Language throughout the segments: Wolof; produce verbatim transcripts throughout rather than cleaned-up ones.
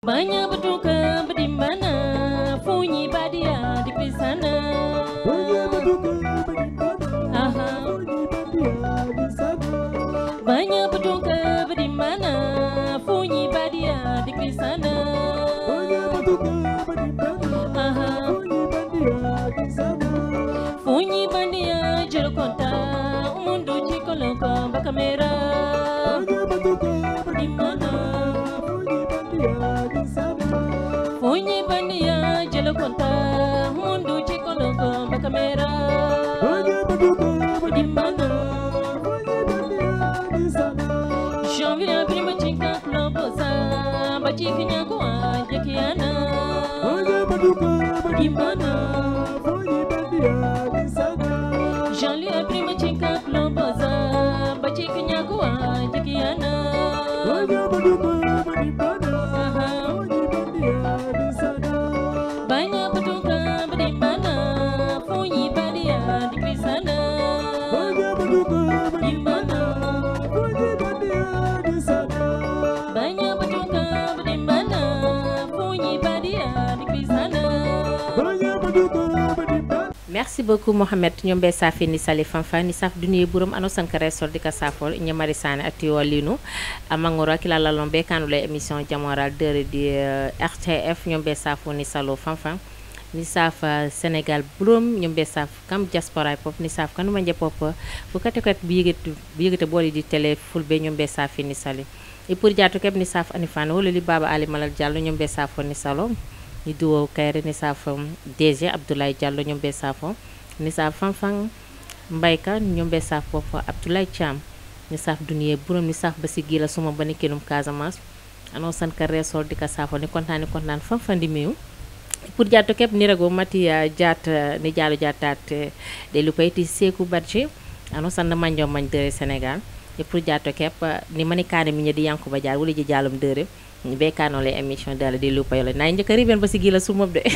Banyak berduka berimbana, funyi badia di pisana. Banyak berduka berimbana, Aha. funyi badia di sana. Banyak berduka berimbana, funyi badia di pisana. Banyak berduka berimbana, Aha. funyi badia di sana. Funyi badia jero konta, mundu cikoloko bakamera. Banyak berduka berimbana, funyi badia di sana. Funyi badia jero konta, mundu cikoloko bakamera. Banyak berduka berimbana, funyi badia di sana. Janvier prima cinta klobosa, bacikinya gua jekiana. Banyak berduka berimbana, funyi badia di sana. Janvier prima cinta klobosa, bacikinya gua jekiana. Banyak berduka berimbana, funyi badia di sana. Banyak berduka berimbana, funyi badia di pisana. Banyak berduka berimbana, funyi badia di sana. Banyak berduka berimbana, funyi badia di pisana. Banyak berduka berimbana. Merci beaucoup Mohamed ñombe safi ni sali fanfa ni saf duniye burum ano sankare sol dika safol ñamari sane ati walinu amangoro akila la lombe kanu la émission jamoral de di uh, R T F ñombe safo ni salo fanfa ni saf uh, Sénégal burum ñombe saf kam diaspora pop ni saf kanu manje pop fu kate kat bi yegete bi yegete boli di télé fulbe ñombe safi ni sali et pour jatu keb ni saf anifane wala li baba ali malal diallo ñombe safo ni salo ni duwo kayre ni saf D G Abdoulaye Diallo ñombe safo ni saf fanfang mbayka ñombe saf fofo Abdoulaye Thiam ni saf duniye burum ni saf basi gila suma bani kenum Casamance ano san ka resol dika safo ni kontaan ni kontaan fanfandi miu pour jatto kep ni rego mati jat ni jalo jatat de lu payti Sekou Badji ano san na manjo man de Sénégal et pour jatto kep ni mani kaane mi ñedi Yankuba Jaar wala ji jalum deure be kano le émission dala di lu payola na ñëk riben basi gila suma de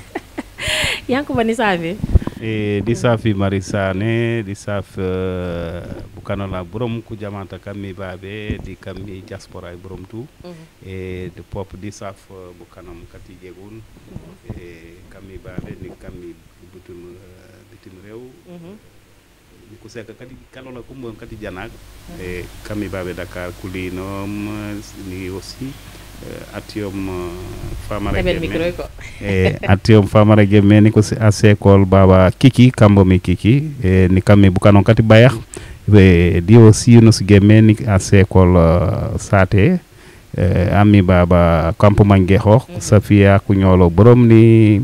Yankuba ni safi e di safi marisane di saf uh, bukanola burom ku jamanta kammi babe di kammi diaspora e burom tu mm -hmm. e de pop di saf uh, bukanam kati jegun mm -hmm. e kammi babe ni kammi butum uh, bitim rew mm -hmm. ni ko seka kati kanola kumbo kati janak mm -hmm. e kammi babe Dakar kulinom ni aussi Uh, atium uh, famara gemme e atium famara gemme ni ko a sekol baba kiki kambo mi kiki e ni kammi bukanon kati bayax e di aussi no gemme ni a sekol uh, sate e ami baba kampo mangue xoox mm -hmm. Safia ku ñolo borom ni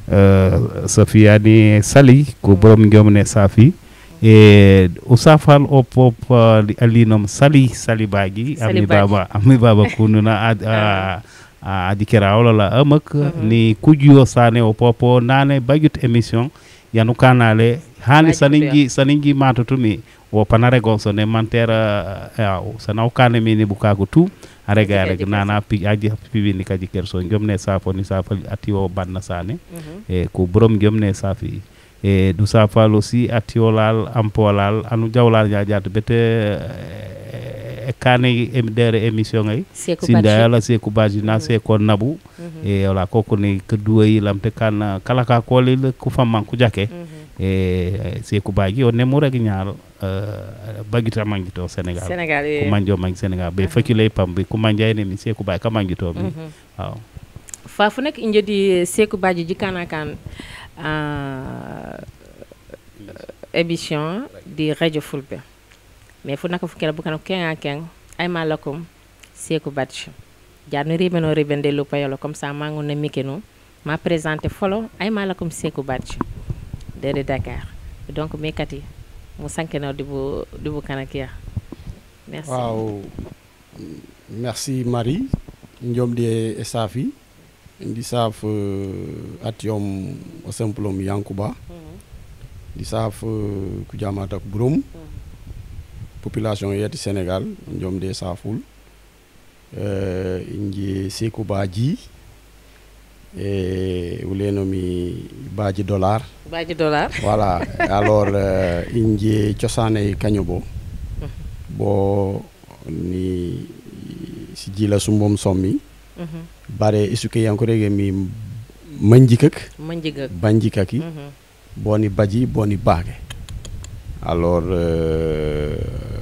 uh, Safia ni sali ko borom ngom ne safi e usafal o pop uh, alinom sali sali bagi ami baba ami baba kununa ad a adikera wala amak mm -hmm. ni kujuo sane o popo nane bagut émission yanu kanale hani saningi saningi matutumi wo panare gonso ne mantera ya sana o kane mi ni bukago tu arega arega nana pi aji pibi ni kaji kerso ngomne safo ni safal ati o banna sane mm -hmm. e ko borom ngomne safi e du safal aussi atiolal ampolal anu jawlal jaajaat bete e kane e dere émission ay sinda la Sekou Badji na Sekou nabu mm -hmm. e wala koko ni ke duoyi lamte kan kala ka ko le ku famman ku jake mm -hmm. e Sekou Badji o ne mo rek ñaar uh, bagita mangito Sénégal Sénégal ko manjo mang Sénégal be fakile pam be ku manjay ne ni Sekou Badji ka mangito mi waaw fa fu nek injodi Sekou Badji jikana kan Uh, émission di Radio Fulbe mais fu naka fu kala bu kan kenga keng ay malakum Sekou Badji jarno ribeno ribende lu payolo comme ça mangu na mikeno ma présenter folo ay malakum Sekou Badji de Dakar donc mekati mu sankeno di bu di bu kanakia merci waaw merci Marie njom di Safi di saf uh, atiom o simplom Yankuba mm -hmm. di saf uh, ku jamata ak burum mm -hmm. population yeti Sénégal njom de saful euh inji Sekou Badji e uleno mi Badji dollar Badji dollar voilà alors uh, inji ciosane kañobo mm -hmm. bo ni si jila sumbom sommi Mhm. bare isuke yankorege mi manjikak Manjigak. banjikaki Mhm. boni baji boni bage alors euh,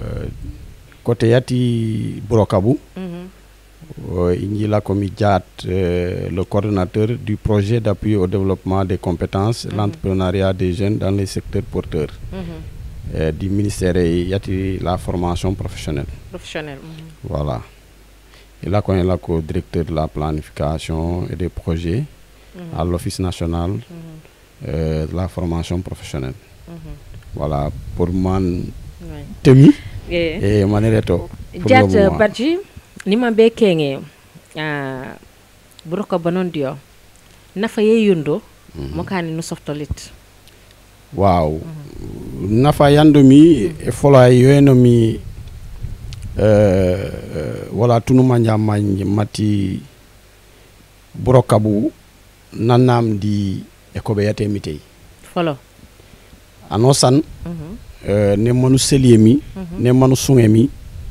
côté yati Brokabu Mhm. euh, injila komi jat euh, le coordonnateur du projet d'appui au développement des compétences Mhm. l'entrepreneuriat des jeunes dans les secteurs porteurs Mhm. euh, du ministère yati la formation professionnelle. Professionnel. Mhm. Voilà. Et là, quand il est le directeur de la planification et des projets Mhm. à l'Office national Mhm. euh, de la formation professionnelle. Mhm. Voilà, pour man Ouais. temi Eh. et manereto. pour Jat le moment. Badji nima be kenge ah buroko banon dio nafa ye yundo mo kani no softolit. Wow. Nafa yandomi e fola yoenomi euh, voilà tunuma njamagne mati Brokabu nanam di ekobe yate mitei. Folo. Anosan Mhm. euh, ne manu seliemi Mhm. ne manu sungemi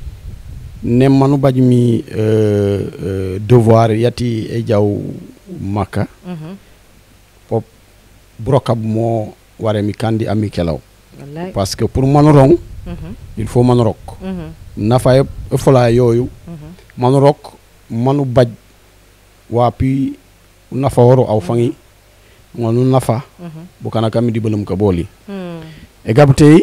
ne manu bajmi euh, euh, devoir yati e jaw makka Mhm. pop Brokabu mo ware mi kandi ami kelaw Wallahi. parce que pour manu rong Mhm. il faut manu rok Mhm. nafa yep e fola yoyu Mhm. manu rok manu baj wa pi nafa woro aw fangi ngonu nafa Mhm. bukana kami di belum ka boli Mhm. e gabtey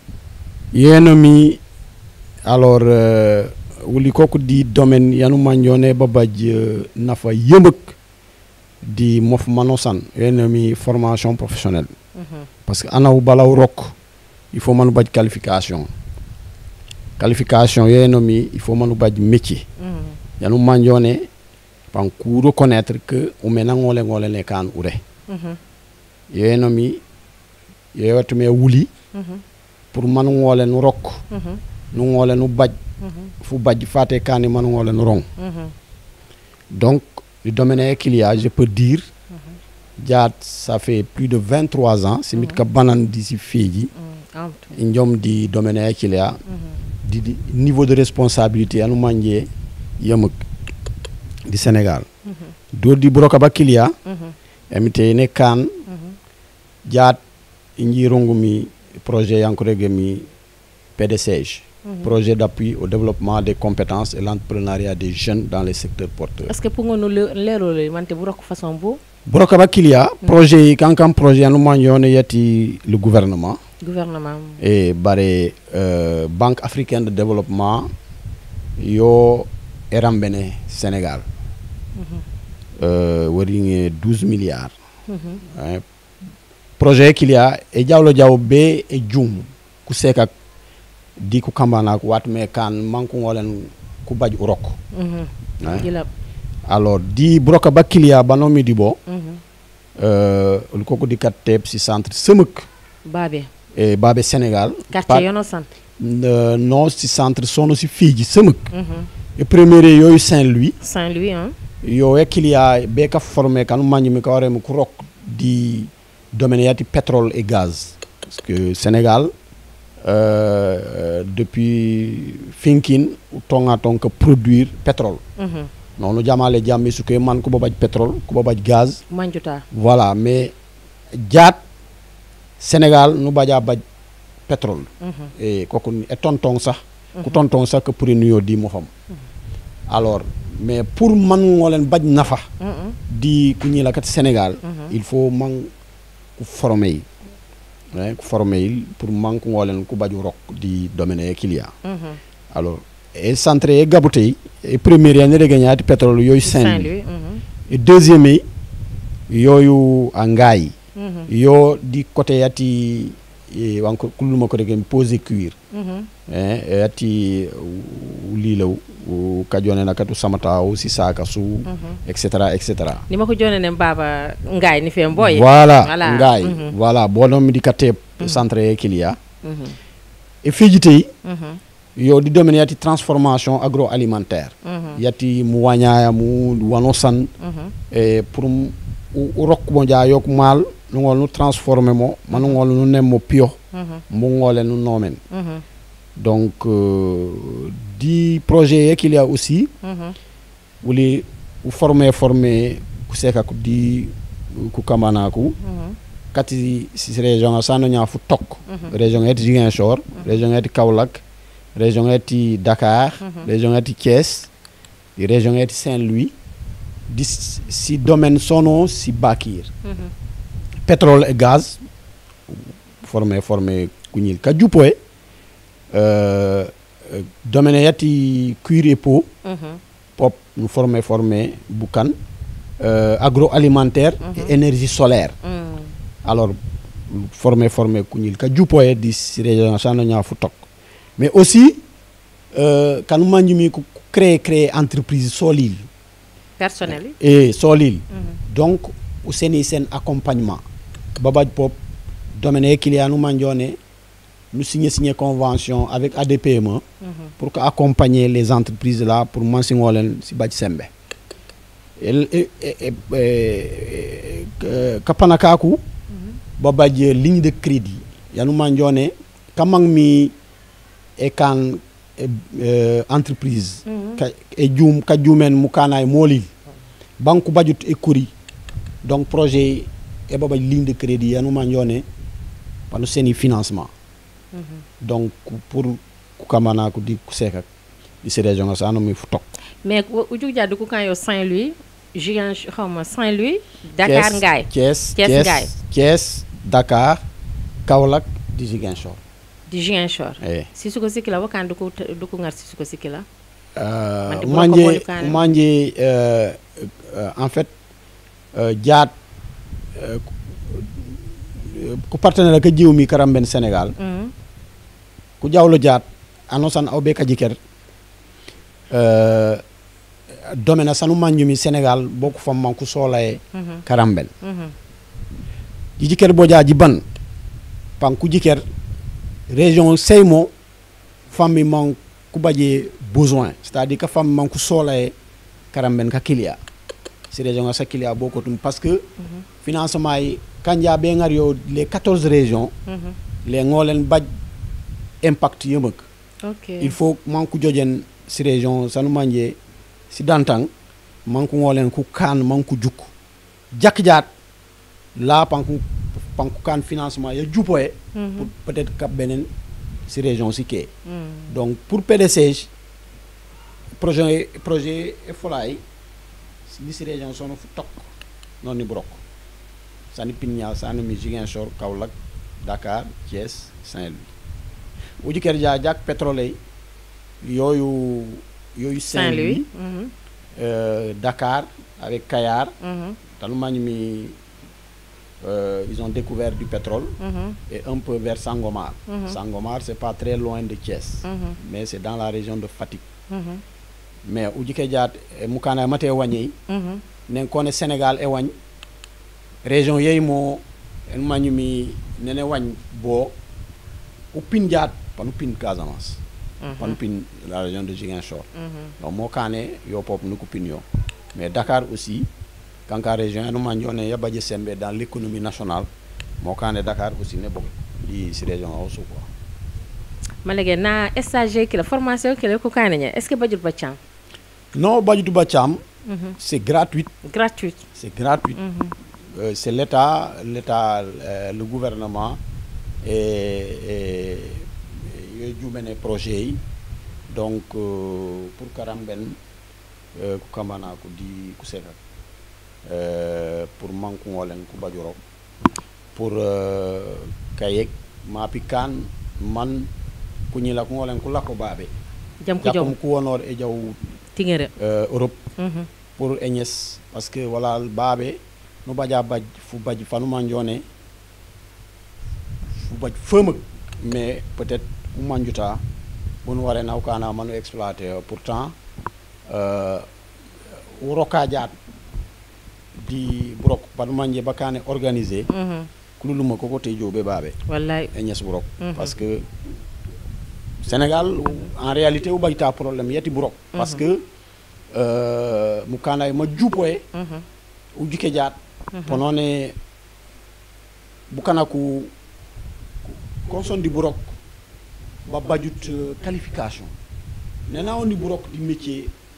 yenomi alors euh, wuli koku di domaine yanu manjone babaj euh, nafa yembek di mof manosan yenomi formation professionnelle Mhm. parce que anaw balaw rok il faut manu baj qualification qualification yenomi il faut manu baj métier Mhm. yanu manjone pan ku reconnaître que o mena ngole ngole ne kan ure Mhm. yenomi yewetume wuli Mhm. pour manu ngole nu rok Mhm. nu ngole nu baj Mhm. fu baj fate kani manu ngole nu rong Mhm. donc le domaine équilibre je peux dire jat ça fait plus de vingt-trois ans simit ka banan d'ici feji Mhm. Amtu. njom di domaine équilibre Mhm. di, di niveau de responsabilité anu manje yemek di Sénégal Mhm. do di Brokaba kilia Mhm. emite ne kan Mhm. jat inji rongumi projet yankorege mi P D C G Mhm. projet d'appui au développement des compétences et l'entrepreneuriat des jeunes dans les secteurs porteurs. Est-ce que pour nous lero mante buroko façon bo Brokaba kilia projet yi kankam projet anu manjone yati le gouvernement gouvernement. et bare euh, Banque africaine de développement yo erambene Sénégal Mhm. euh, wari douze milliards Mhm. hein. Projet kilia e jawlo jaw be e jum ku sekak di ku kambana ku wat me kan manku ngolen ku baj urok Mhm. hein. Gila. Alors di Brokaba kilia banomi di bo Mhm. euh lu koko di kat teb si centre semek Babé. e babe Sénégal Quartier yono sant. euh, non si centre sono si fiji semek Mhm. e premier yoyu Saint-Louis Saint-Louis hein. yo e kilia be ka formé kan manji mi ka ware mu ku rok di domaine yati pétrole et gaz parce que Sénégal euh, depuis Finkin tonga tonka produire pétrole Mhm. non nu jamale jammi su ke man ko babaj pétrole ko babaj gaz Manjuta. voilà mais jaat Sénégal nu baja baj pétrole Mhm. et koku e tonton sax ku tonton sax que pour nuyo di mo fam alors mais pour man ngolen baj nafa Mhm. di ku ñi la kat Sénégal Mhm. il faut man ku formé yi hein, ku formé yi pour man ku ngolen ku baju rok di domaine kilia Mhm. alors et centré e gabutey e premier ya ne regagnati pétrole yoy Saint-Louis Saint-Louis. Mhm. et deuxième yi yoyu a ngaay Mhm. yo di côté yati e wanko kuluma ko regen poser cuir Mhm. hein yati lilaw kajone nakatu samata aussi saka su Mhm. et cetera et cetera Ni mako jone ne baba ngaay ni fe mboy. voilà Voilà. ngaay Mhm. voilà bono mi di katte centre e kilia Mhm. e fijite Mhm. yo di domaine yati transformation agroalimentaire Mhm. yati mu wañaya mu wanosan Mhm. e pour mu u rok mo ja yok mal nu ngol nu transformer mo man ngol nu nemmo pio Mhm. mu ngole nu nomen Mhm. donc euh, di projet qu'il y a aussi Mhm. wuli u formé formé ku seka ku di ku kamana ku kati si région sano nya fu tok région et Ziguinchor région et Kaolack région et Dakar région et Thiès région et Saint-Louis di si domaine sono si Bakir pétrole et gaz formé formé ku ñil ka jupoé euh domaine yati cuir et peau pop nous formé formé boucan euh, agroalimentaire et énergie solaire alors formé formé kuñil ka jupoé di région sanonya fu tok mais aussi euh kan manjumi ku créer créer entreprise solide personnel et solide donc au seni sen accompagnement babaj pop domaine client nous manjone nous signer signer convention avec A D P M E pour que accompagner les entreprises là pour mensingolen si badj sembe et kapanakaku babaj ligne de crédit yanu manjone kamang mi e kan entreprise e djum ka djumen mukana molil banque budget e kuri donc projet e babaj ligne de crédit yanu manjone panu seni financement donc pour ku kamana ku di ku seka di ces régions ça no mi fu tok mais uju jaddu ku kan yo Saint-Louis Ziguinchor xawma Saint-Louis Dakar Ngaye Thiès Thiès Ngaye Thiès Dakar Kaolack di Ziguinchor di Ziguinchor eh si suko sikila wakan du ko du ko ngar si suko sikila euh manje manje euh en fait euh jaat ku partenaire ka jiw mi karamben Sénégal ku jawlo jaat anosan awbe ka jiker euh domaine sanu manjumi Sénégal bokku fam man ku solaye karamben ji jiker boja ji ban pan ku jiker région Seymo fami man ku baje besoin c'est-à-dire que fam man ku solaye karamben ka kilia ci région sa kilia boko tum parce que financement yi kanja be ngar yo les quatorze régions les ngolen baj impact yemak okay. il faut manku jojen ci région sanu manje ci dantang manku ngolen ku kan manku juk jakjat la panku panku kan financement ya jupoé pour peut-être cap benen ci région ci ké donc pour P D C projet projet e folay ni ci région sono fu tok non ni brok sani Pignal sani mi Ziguinchor Kaolack Dakar Thiès Saint-Louis uji ker ja jak pétrole yoyu yoyu Saint-Louis mm-hmm. euh, Dakar avec Kayar mm-hmm. tanu mañ mi euh, ils ont découvert du pétrole mm-hmm. et un peu vers Sangomar mm-hmm. Sangomar c'est pas très loin de Thiès mm-hmm. mais c'est dans la région de Fatick mm-hmm. mais uji ke jaat mukana maté wañi mm-hmm. nen koné Sénégal e wañ région yey mo en mañ mi nene wañ bo upin jaat panu pin Casamance mm-hmm. panu pin la région de Ziguinchor mm-hmm. donc mo kané yo pop nuku pin yo mais Dakar aussi kanka région enu manjone ya badje sembe dans l'économie nationale mo kané Dakar aussi ne bok di ci région aussi quoi malégé na stage ki la formation ki la ko kané est-ce que badjut bacham non badjut bacham mm-hmm. c'est gratuit gratuit c'est gratuit mm-hmm. euh, c'est l'état l'état euh, le gouvernement et yo jumene projet yi donc euh, pour karamben euh, ku kamana ko di ku seka euh, pour manku ngolen ku bajuro pour euh, kayek mapi kan man ku ñila ko ngolen ku lako babé jam ko jom ku wonor e jaw tingere euh, Europe mm-hmm. pour Agnès parce que voilà babé no baja baj fu baj fanu manjone fu baj feum mais peut-être ou manjuta bon waré naw kana manu exploiter pourtant euh roka jaat di brok ban manje bakane organisé hmm kululuma ko ko tay jobé babé wallahi Agnès brok mm-hmm. parce que Sénégal en réalité ou bayta problème yati brok mm-hmm. parce que euh mukana ma djupoé hmm u jike jaat mm-hmm. ponone bukana ku konson di brok ba bajut uh, qualification nena on di brok di métier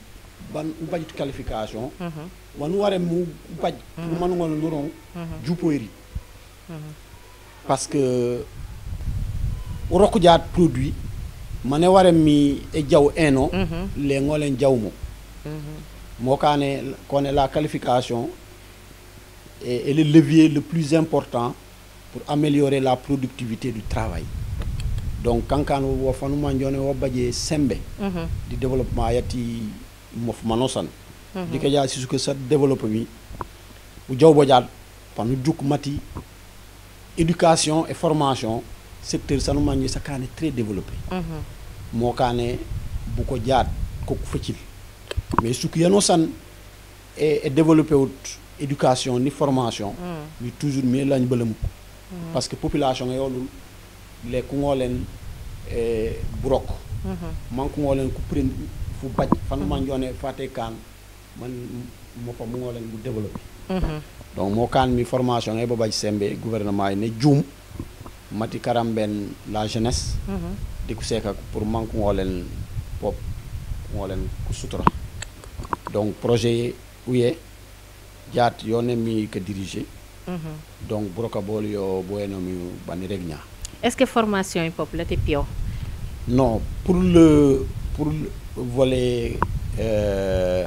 ban ubaj qualification wanu ware mu ubaj pour manu ngol nuron jupoyri parce que roku jaat produit mané ware mi e jaw eno le ngolen jawmo mo kané koné la qualification est, est le levier le plus important pour améliorer la productivité du travail. Donc quand kan wo fanu manjone wo baje sembe di développement yati mof manosan di ka ja ci que ça développe mi bu jaw bo jaat fanu juk mati éducation et formation secteur sanu manji sa kané très développé mo kané bu ko jaat ko fecil mais ce qui yano san est développé éducation ni formation ni toujours mais lañ bëlam parce que population yolul les ku ngolen e brok man ku ngolen ku prend fu baj fan man jone faté kan man mo fa mo ngolen bu développer donc mo kan mi formation e babaj sembe gouvernement ne djoum mati karamben la jeunesse di ku seka pour man ku ngolen pop ngolen ku sutura donc projet ouye jaat yone mi que diriger donc broka bol yo bueno mi bani regna. Est-ce que formation est populaire pio? Non, pour le pour le volet euh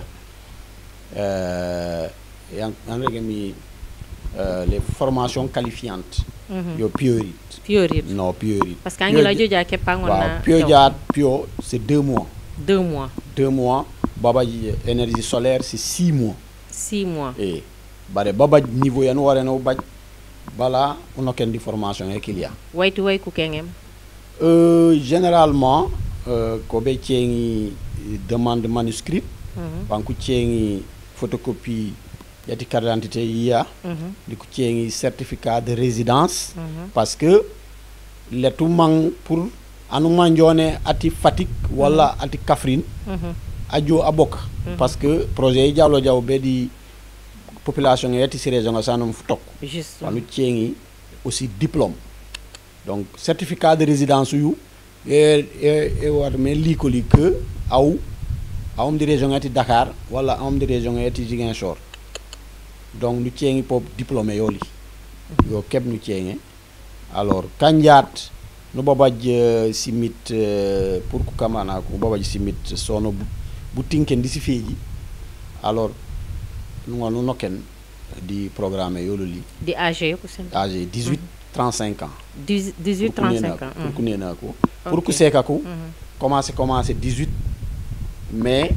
euh euh les formations qualifiantes. Mm-hmm. Yo piorit. Piorit. Non, piorit. Parce qu'angela joja ke pangona. Pio jaat pio c'est deux mois. Deux mois. Deux mois. Baba énergie solaire c'est six mois. Six mois. Et bare baba niveau ya no ware no baj bala on ken di formation e kilia waytu way ku kengem euh généralement euh ko be tiengi demande manuscrit mm -hmm. ku tiengi photocopie yati carte d'identité ya mm -hmm. di ku tiengi certificat de résidence mm -hmm. parce que letu mang pour anu manjone ati Fatick wala mm -hmm. ati Kaffrine mm -hmm. ajo abok mm -hmm. parce que projet yi diallo diaw be di population est ici région sanum fu tok juste wanu tiengi aussi diplôme donc certificat de résidence yu et et wat mais li ko li que aw awum di région ati Dakar wala awum di région ati Ziguinchor donc nu tiengi pop diplômé yoli yo keb nu tiengi alors kandiat no babaj simit pour ku kamana ko babaj simit sono bu tinken di ci feji alors nous avons noken di programme yololi di âge ko sen âge dix-huit trente-cinq ans dix-huit trente-cinq ans pour kunena ko pour ku seka ko commencer commencer dix-huit mais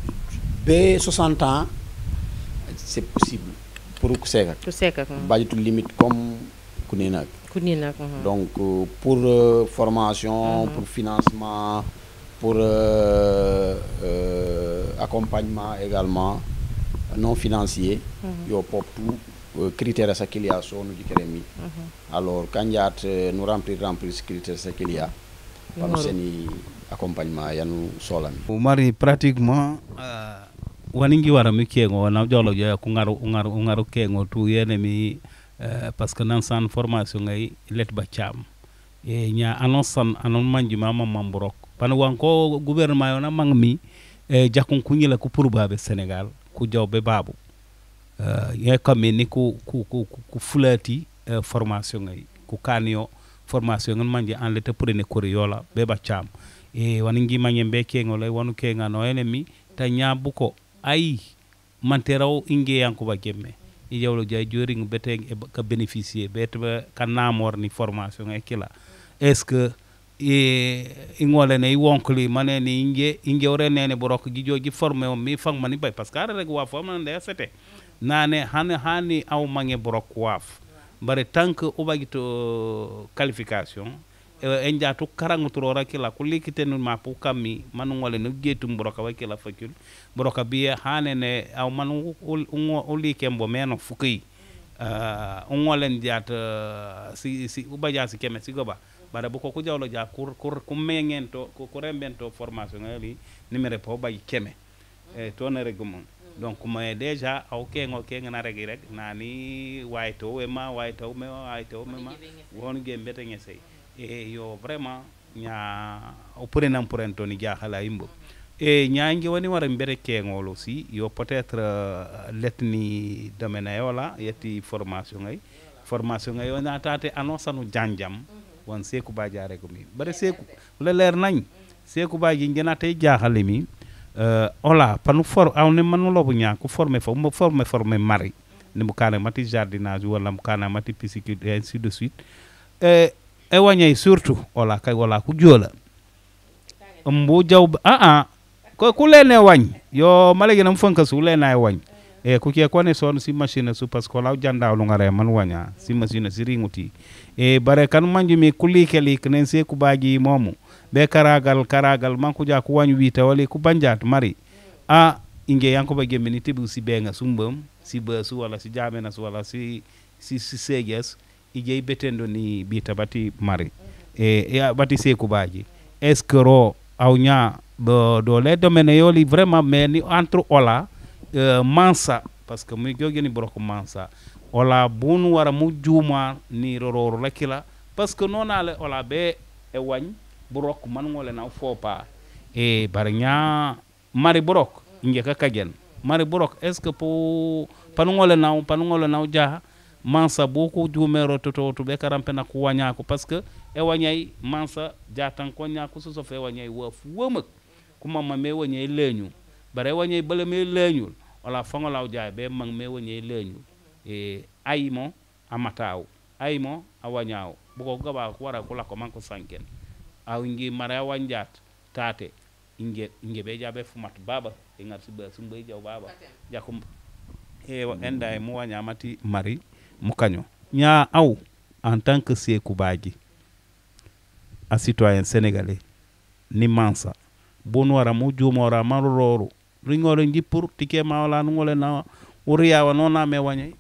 b soixante ans c'est possible pour ku seka ku seka ko bajitu limite comme kunena kunena donc pour euh, formation pour financement pour euh, euh, accompagnement également non financier mm-hmm. yo pop tout euh, critères sa qu'il y a so nu dikeremi mm-hmm. alors kandiat euh, nous remplir remplir critères sa qu'il y a par seni accompagnement yanu solami mari pratiquement uh, waningi wara mi kengo na jolo yo ku ngaru ngaru ngaru kengo tu yene mi uh, parce que nan san formation ngay let ba cham e nya annonce anon manji mama mambrok pan wanko gouvernement yo na mangmi e jakun kunyila ku pourbabe Sénégal ku jawbe babu euh ye comme ni ku ku ku ku fulati uh, formation ngay ku kanio formation ngon manje en l'état prene koriola be ba cham e waningi manye be kengo lay wonu kenga no enemi ta nyabu ko ay manteraw inge yanko ba gemme e jawlo jay jori ng beteng e ka bénéficier betba kanamor ni formation ngay kila est-ce que e ingole ne wonkli maneni inge inge ore nene borok gi jogi formé o mi fang mani bay parce que ara rek wa fo man de c'était nane hani hani aw mange borok waf bare tank o bagito qualification e njatu karangu tro rakila ko likitenu ma pu kammi manu ngole no getum boroka wakila fakul boroka biye hanene aw manu o likembo meno fuki euh ngole ndiat si si ubaja si keme si goba bara bu ko ku jawlo ja kur kur ku mengento ko ko rembento formation ali numéro po bay keme e to na regum donc mais déjà aw kengo kenga na regi rek nani wayto we ma wayto me wayto me ma won gembe te ngese e yo vraiment nya o prenam porento ni jaxala imbo e ñangi woni wara mbere kengol aussi yo peut-être uh, letni domaine yola yetti formation ngay formation ngay wona tate annonce janjam won Seku Ba jaare ko mi bare Seku le leer nañ Seku Ba ji ngena tay jaaxale mi euh ola panu for awne man lobu ñaa ko former fo mo former former mari ni mu kana mati jardinage wala mu kana mati pisciculture et ainsi de suite euh e wañay surtout ola kay wala ku jola mbo jaw ah ah ko ku lene wañ yo malegi nam fonka su lene wañ e ku ke kone son si machine su parce que law jandaw lu ngare man waña si machine si ringuti e bare kan manju mi kuli keli knen Seku Ba ji momu be karagal karagal man ku ja ku wañ wita wali ku banjat mari a inge yanko ba gemini tibu si benga sumbam si besu wala si jamena su wala si si si seges ije betendo ni bita bati mari e ya bati Seku Ba ji est-ce que ro awnya do do le domaine yoli vraiment mais ni entre ola uh, mansa parce que muy jogeni broko mansa ola bunu wara mu juma ni rororo la kila parce que non ale ola be e wañ brok man ngole na fopa e barnya mari brok nge ka kagen mari brok est ce que po panu ngole na panu ngole na ja mansa boko jumero toto to be karampe na ko wanya ko parce que e wañay mansa jatan ko nya ko so fe wañay wof womak kuma ma me wañay leñu bare wañay bele me leñul wala fango law jaay be mag me wañay leñu e aymo amataw aymo awañaw bu ko gaba ko wara ko la ko man ko sanken aw ngi mara wanjat tate inge inge be jabe fumat baba e ngar suba sumbay jaw baba jakum e enda e mo waña mati mari mu kaño nya aw en tant que Seku Ba ji un citoyen sénégalais ni mansa bonu wara mu jumora maroro ringore ngi pour tike mawla ngole na uriya wa nona me wañay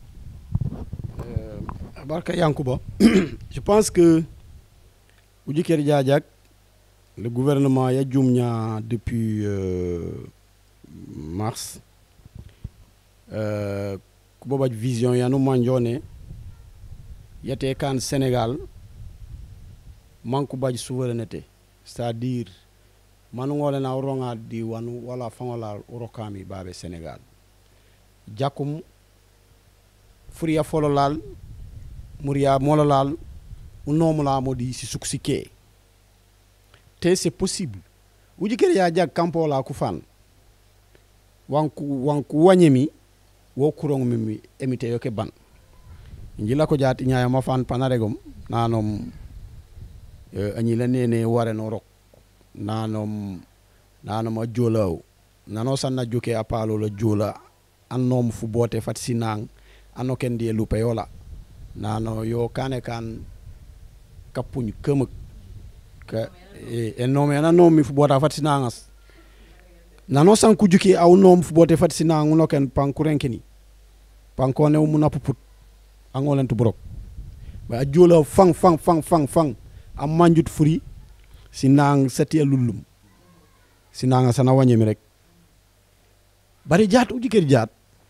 euh barka Yankuba je pense que Oudjikere Diadiak le gouvernement ya jumnya depuis euh, mars euh ku boba vision ya no manjone yete kan Sénégal manku baj souveraineté c'est-à-dire manu ngole na ronga di wanu wala fangola urokami babe Sénégal jakum furia fololal muria mololal unomula modi si suksike te c'est possible Oudjikere Diadiak kampo la ku fan wanku wanku wanyemi wo kurong mimi emite yoke ban njila ko jati nyaaya ma fan panaregom nanom uh, anyi la nene ware no rok nanom nanom a jolaw nano sanna joke apalo la jola annom fu bote fat sinang anoken die lupe yola nano yo kane kan kapuñ kemek ka e, e nome na nomi fu bota fat sinangas nano san ku juki aw nom fu bote fat sinang unoken pankurenkeni pankone mu napuput angolen tu brok ba jola fang fang fang fang fang am manjut furi sinang seti lulum sinanga sana wanyemi rek bari jaat Oudjikere jaat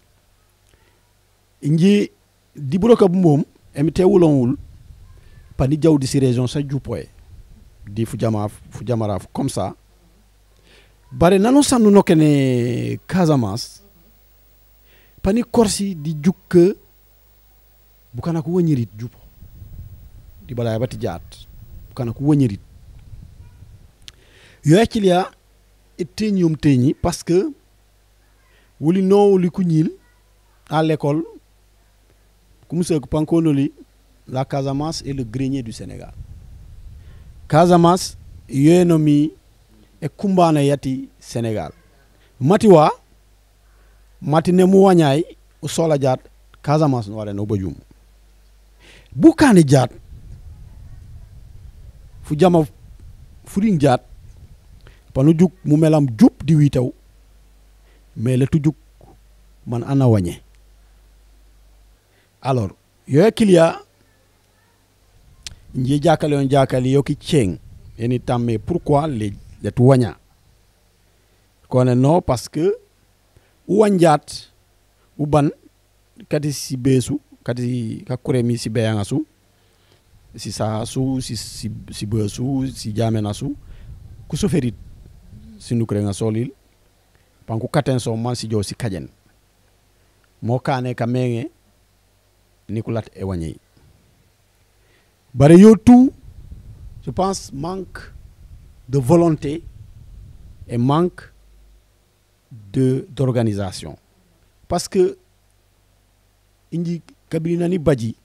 inji di broka bu mom emite wulonwul pani jawdi si région sa djoupoy di fu jama fu jamara comme ça bari nanu sanu nokene Casamance pani korsi di juk bukana ko wonyirit jupo di balay bati jaat bukana ko wonyirit yo akilia etenium teñi parce que wuli no wuli ku ñil à l'école comme ce que pankonoli la Casamance est le grenier du Sénégal Casamance yenomi e kumbana yati Sénégal matiwa matine mu wañay o sola jaat Casamance no wala no bajum bukani jaat fu jama furin jaat panu juk mu melam jup di witaw mais le tujuk man ana wañe alors yo kilia nji jakale on jakali yo ki cheng eni tamme pourquoi les les waña koné non parce que wanjat uban kati si besu kati kakuremi si beyangasu si sa su si si si besu si jamena su ku soferit sinukre nga solil panku katen so man si jo si kajen mo kane ka menge nikulat e wanyei bare yo tout je pense manque de volonté et manque de d'organisation parce que inji kabila ni baji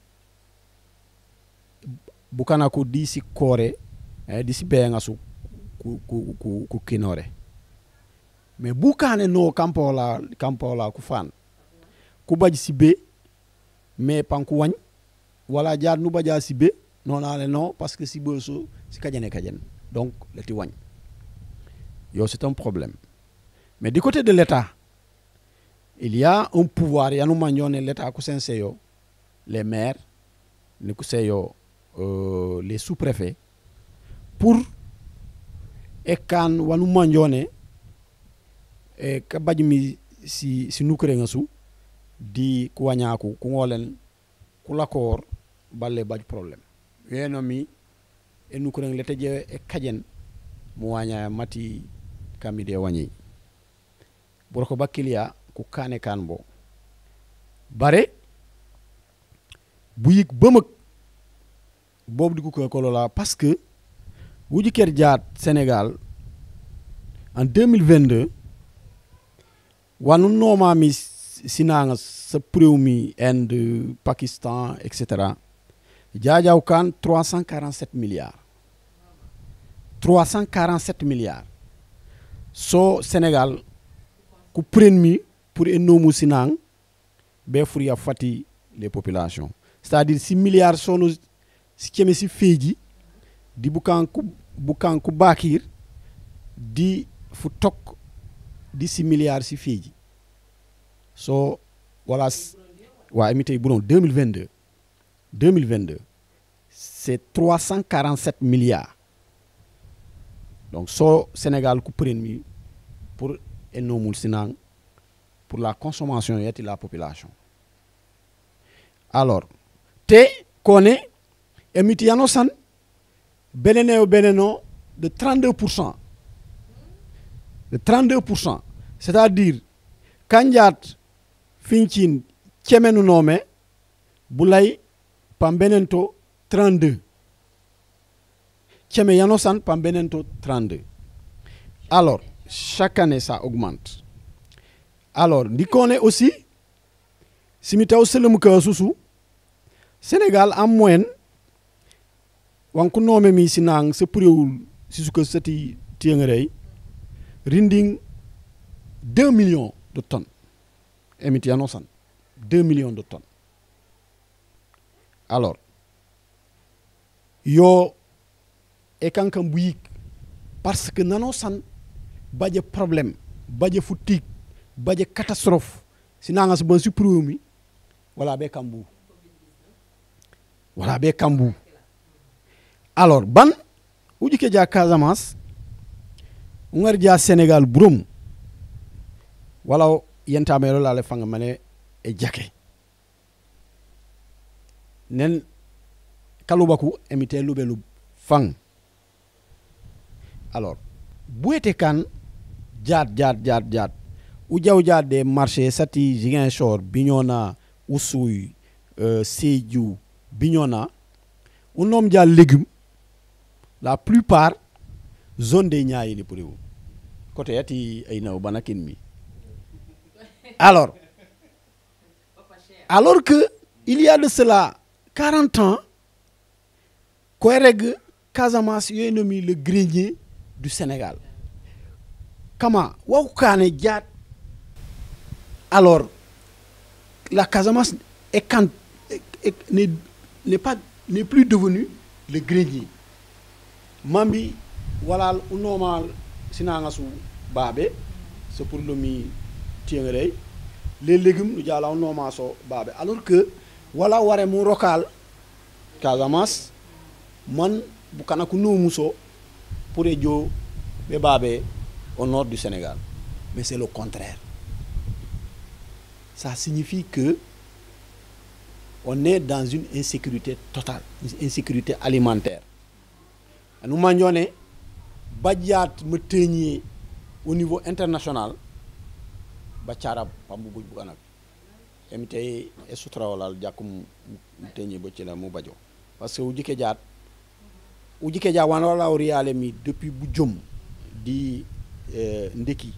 bukana ko di si kore eh, di si benga su ku ku ku, ku kinore mais bukane no kampola kampola ku fan ku baji si be mais panku wañ wala jaar nu baja si be non ale non parce que si be so si kajene kajen donc le ti wañ yo c'est un problème mais du côté de l'État il y a un pouvoir yanu mañone l'État ku senseyo les maires ni ku seyo euh, les sous-préfets pour ekan wanu mañone e ka bajmi si si nukre ngasu di ku wañaku ku ngolen ku lakor balle baj problème yeno mi e nukre lete je e kajen mu waña mati kamide wañi burko bakkilia ku kane kan bo bare bu yik beuk bobu di ko ko la parce que wuji ker jaat Sénégal en deux mille vingt-deux wanu noma mi sinanga sa préumi Inde Pakistan et cetera jaajaw kan trois cent quarante-sept milliards trois cent quarante-sept milliards so Sénégal ku prenmi pour enomu sinang be furia fati les populations c'est-à-dire six milliards sono si keme si feji di bukan ku bukan ku bakir di fu tok di six milliards si feji so voilà wa emité buron deux mille vingt-deux deux mille vingt-deux c'est trois cent quarante-sept milliards donc so Sénégal ku prenmi pour enomul sinang pour la consommation et la population alors te koné emiti yano san benene beneno de trente-deux pour cent de trente-deux pour cent c'est-à-dire kanjat finchin chemenu nome bulay pambenento trente-deux cheme yano san pambenento trente-deux alors chaque année ça augmente alors ndi koné aussi simitaw selum ka susu Sénégal en moyenne wanku nome mi sinang se priwul sisuka sati tiengrey rinding deux millions de tonnes emiti anosan deux millions de tonnes alors yo e kankam buyik parce que nanosan baje problème baje foutique baje catastrophe sinanga se bon supprimer wala be kambu wala be kambu alors ban ujike ja Casamance ngar ja Sénégal brum wala yenta melo la le fanga mané e jake nen kalubaku emité lubelu fang alors bouete kan jaat jaat jaat jaat u jaw jaat des marchés sati Ziguinchor Bignona Oussouye euh, Sédhiou Bignona un nom dia légumes la plupart zone des Niayes ni pour vous côté yati ay naw banakin mi alors alors que il y a de cela quarante ans Kouéreg Casamance yo nommé le grenier du Sénégal comment wakane diat alors la Casamance est quand n'est n'est pas n'est plus devenu le grenier mambi voilà ou normal sinanga su babé c'est pour le mi tiengrey les légumes nous jala normal so babé alors que voilà waré mu local Casamance man bu kana ku no muso pour ejo be babé au nord du Sénégal mais c'est le contraire ça signifie que on est dans une insécurité totale, une insécurité alimentaire. Nous mangeons badiat me tenir au niveau international ba carab pambu buj bu anak emite e sutrawalal jakkum teñi bo ci la mu bajo parce que ujike jaat ujike ja wan wala riale mi depuis bu jom di eh, ndeki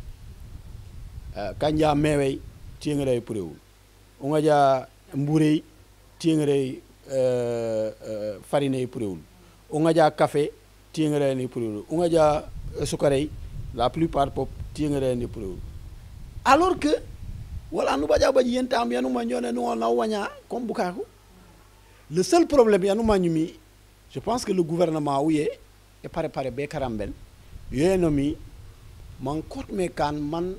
uh, kanja mewe tiengere prewul unga ja mbure tiengere uh, uh, farine prewul unga ja café tiengere ni prewul unga ja uh, sukare la plupart pop tiengere ni prewul alors que wala nu baja baji yentam yanu ma ñone no na wanya comme bukaku le seul problème yanu ma ñumi je pense que le gouvernement ouye e pare pare be karambel yenomi man kot me kan man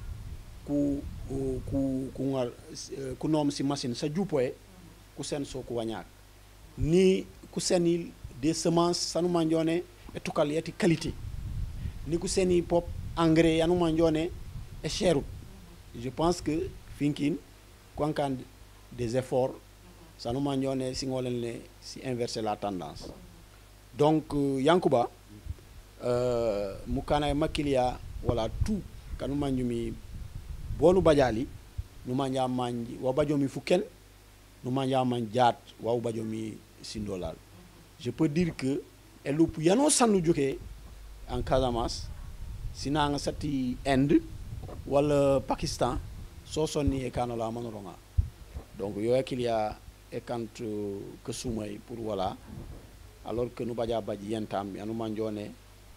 ku ku ku ngal ku nom si machine sa jupoe ku sen so ku wanya ni ku seni des semences sanu ma ñone e tukal yati qualité ni ku seni pop engrais yanu ma ñone e cherut. Je pense que Finkin, quand des efforts, ça nous m'a si on si inverser la tendance. Donc, euh, Yankuba, euh, Mukana et Makilia, voilà tout. Quand nous manjumi bonu bajali, nous manja manji, wabajomi fuken, nous manja manjat, wabajomi sindolal. Je peux dire que, elle ou yano sanu joke en Casamance, sinon sati Inde, wala Pakistan so sonni e kanola manoronga donc yo qu'il y a e quand que soumay pour voilà alors que nous badia badji yentam anu manjone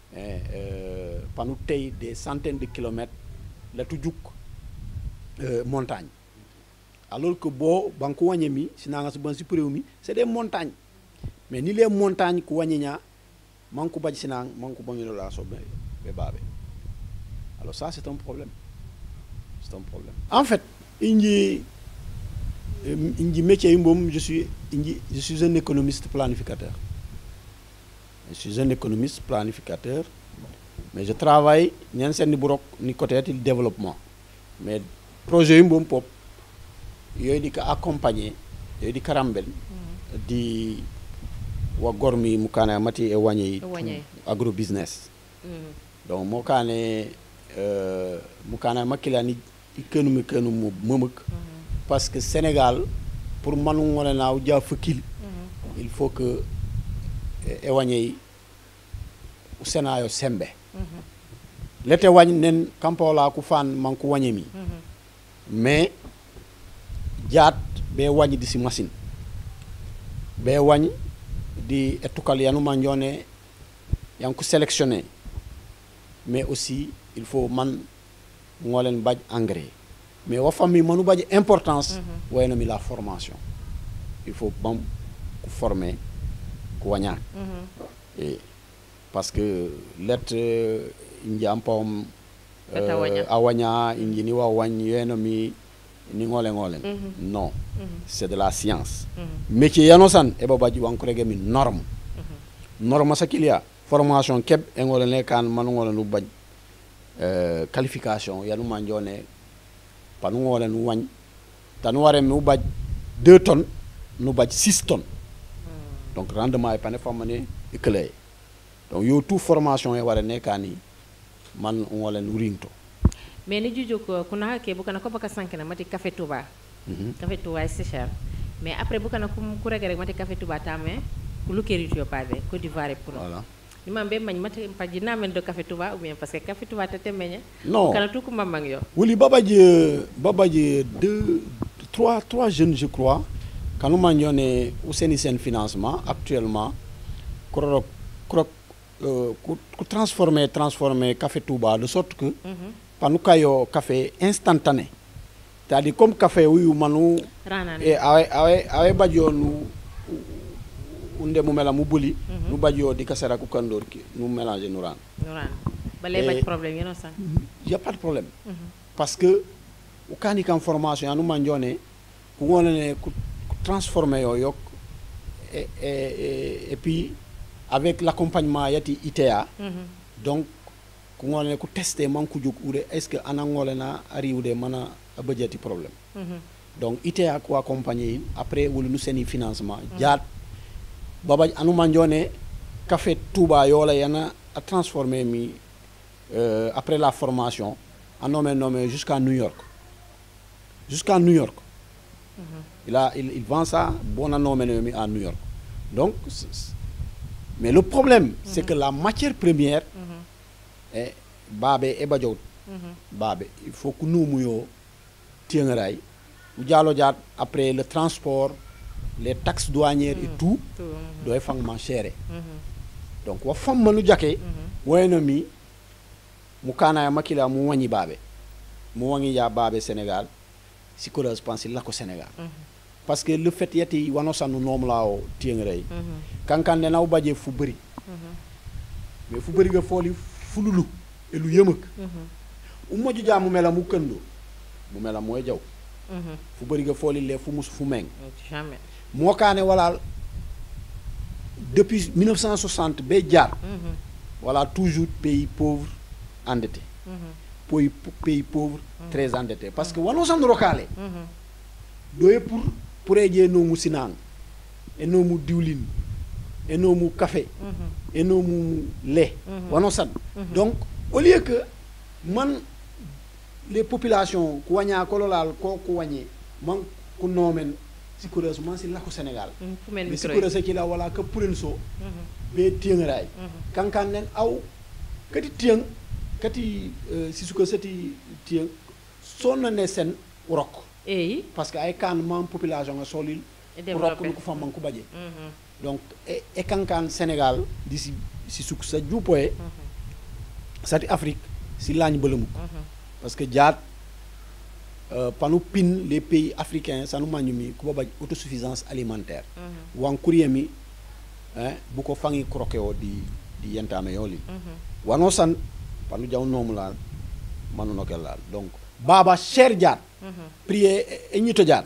euh panu tay des centaines de kilomètres la tujuk euh, montagne alors que bo banku wanyemi sinanga ban ci prewmi c'est des montagnes mais ni les montagnes ko wanyenya manku badji sinang manku bangelo la so be babé alors ça c'est un problème. C'est un problème. En fait, indi indi métier je suis indi, je suis un économiste planificateur. Je suis un économiste planificateur, mais je travaille ni en scène burok ni côté du développement. Mais projet imbom pop yoy di ka accompagner yoy di karambel di wa gormi mukana mati e wagné agro business. Mm. Donc mo kané euh mukana makila ni économie que nous momek parce que Sénégal pour manu ngone na uja fukil il faut que éwagné au Sénat yo sembe l'été wagn nen kampola ku fan man ku wagné mi mais jaat be wagn di ci machine be wagn di etukal yanu ma ñone yang ko sélectionner mais aussi il faut man ngolen badj engrais mais wa famille manu badj importance mm-hmm. wayna mi la formation il faut bam ku former ku wagna mm-hmm. et parce que let inji ampom euh, awanya inji ni wa wagn yeno mi ni ngole ngole mm-hmm. non mm-hmm. c'est de la science mm-hmm. métier yanosan e ba badj wan ko rege mi norme mm-hmm. norme sakilia formation keb e ngole ne kan manu ngole nu badj Euh, qualification yanu manjone panu ngole nu wagn tanu waré mu baj deux tonnes nu baj six tonnes mm. donc rendement e pané famane éclair donc yo tout formation e waré nekani man ngole nu ringto mais ni juju ko kuna ke bukana ko baka sankena mati café touba mm-hmm. café touba c'est cher mais après bukana ko ku rek rek mati café touba tamé ku lu kerito pade Côte d'Ivoire pour voilà ni mambe mañ mate paji na men do café touba ou bien parce que café touba tete meña non kala tout ko mamang yo wuli babaji babaji deux trois trois jeunes je crois quand nous mañone au seni sen financement actuellement krok krok euh, ku transformer transformer café touba de sorte que mm-hmm. panu kayo café instantané c'est-à-dire comme café wu manu et awe awe awe bajo nu unde mu mela mu buli mm-hmm. nu bajo di kasara ku kandor ki nu mélanger nu ran nu ran ba lay baj problème yeno san y a pas de problème mm-hmm. parce que o kani kan formation anu manjone ku wonane ku transformer yo yok et, et, et puis avec l'accompagnement yati I T A mm-hmm. donc ku wonane ku tester man ku juk ure est-ce que anangole na ariwde mana abadjati problème mm-hmm. donc I T A ko accompagner après wolu nu seni financement mm-hmm. jaat baba anu manjone café touba yola yana a transformer mi euh, après la formation a nommé nommé jusqu'à New York jusqu'à New York mm-hmm. il a il, il vend ça bon a nommé nommé à New York donc c'est, c'est, mais le problème mm-hmm. c'est que la matière première mm-hmm. est baabe e bajowt mm-hmm. baabe il faut que nous muyo tiengaray ou dialo diat après le transport les taxes douanières mm-hmm. et tout mm-hmm. doy fang man chéré mm-hmm. donc wa fam manu jaké mm-hmm. wayna mi mu kana makila mu wani baabe mu wani ya baabe Sénégal si ko je pense la ko Sénégal mm-hmm. parce que le fait yati wano sanu nom la o tiengaray mm-hmm. kankan ne naw baje fu beuri mm-hmm. mais fu beuri ga foli fululu et lu yemak mm-hmm. umma ju jaamu mela mu kendo mu mela moy jaw mm-hmm. fu beuri ga foli le fu mus fu meng jamais mo kané wala depuis mille neuf cent soixante be jaar mm-hmm. voilà toujours pays pauvre endetté mm-hmm. pays pays pauvre mm-hmm. très endetté parce que wano san rokale mm-hmm. doye pour pour eje no mu sinang e no mu diwlin e no mu café mm-hmm. e no mu lait mm-hmm. wano san mm-hmm. donc au lieu que man les populations ku wanya ko lolal ko ku wanye man ku nomen sikoreus man si lako Sénégal mais sikoreus ki la wala que pulenso be tiengray kankan nen aw kati tieng kati si suko seti tieng sonna ne sen rok eh parce que ay kan man population nga solil rok ko fam man ko badje donc e, e kankan Sénégal d'ici si suk sa djoupoé sati Afrique si lañ beulum parce que jaat Euh, panu pin les pays africains sanu mañumi ko baba autosuffisance alimentaire mm-hmm. wan kuriyemi hein bu ko fangi croqué o di di yentame yoli mm-hmm. wano san panu jaw nomu la manu nokel la donc baba cher jaat mm-hmm. prier e ñito jaat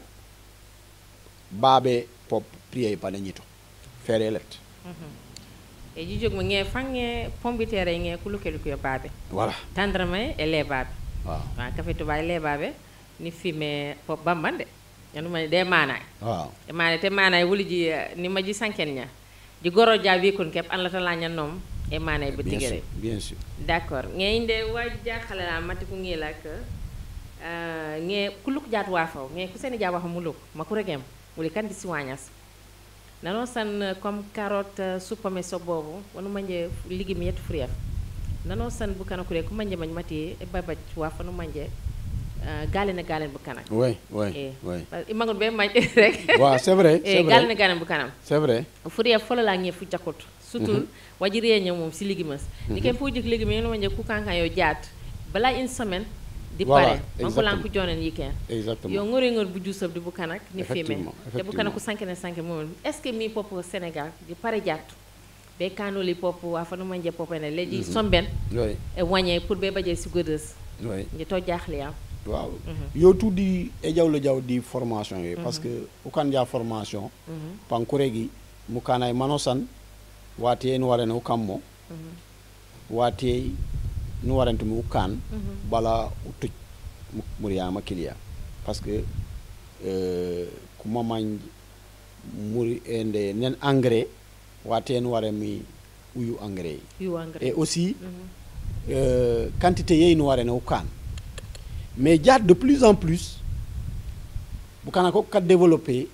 babé pop prier pa ñito fere let mm-hmm. e ji jog ma nge fange pombitere nge kulukelu ko babé voilà tandrame e le babé waaw wa café to bay le babé ni fime pop bambande yanu ma de manay waaw e manay te manay wuli ji ni ma ji sanken nya di goro ja wi kon kep an la tala nya nom e manay be tigere bien sûr d'accord ngay inde waji jaxale la mati ko ngi lak euh nge kuluk jaat wa faw nge ku seni ja wax muluk makure gem wuli kan di siwañas nano san comme carotte soupame so bobu wonu manje ligi mi yet frief nano san bu kana kure ku manje mañ mati e babaj wa fa no manje Uh, galene galene bu kanam oui oui eh. oui imagul be may rek wa c'est vrai c'est eh, vrai galene galene bu kanam c'est vrai furiya fola la ngi fu jakut surtout mm -hmm. wajiri ñew mom ci ligi mas mm -hmm. ni ken fu jik ligi mi no wanje ku kankan yo jaat bala une semaine di voilà, pare on ko lan ku jonen yiken exactement yo ngori ngor bu jussab di bu kanak ni fimé te bu kanak ku sankene sanké mom est ce que mi pop Sénégal di pare jaat be kanoli pop wa fa no manje popene leji mm -hmm. somben oui e wagné pour be badje ci godeus oui ngi to jaxli am waaw yo tudi e jawlo jaw di formation yi parce que o kan ja formation pankure gi mu kanay manosan wati en warene o kammo wati nu warante mu kan bala o tuj muriyama kiliya parce que euh kuma mañ muri ende nen engrais wati en ware mi uyu engrais yu engrais et aussi euh quantité yey nu warene o kan mais il y a de plus en plus bu kana ko ka développer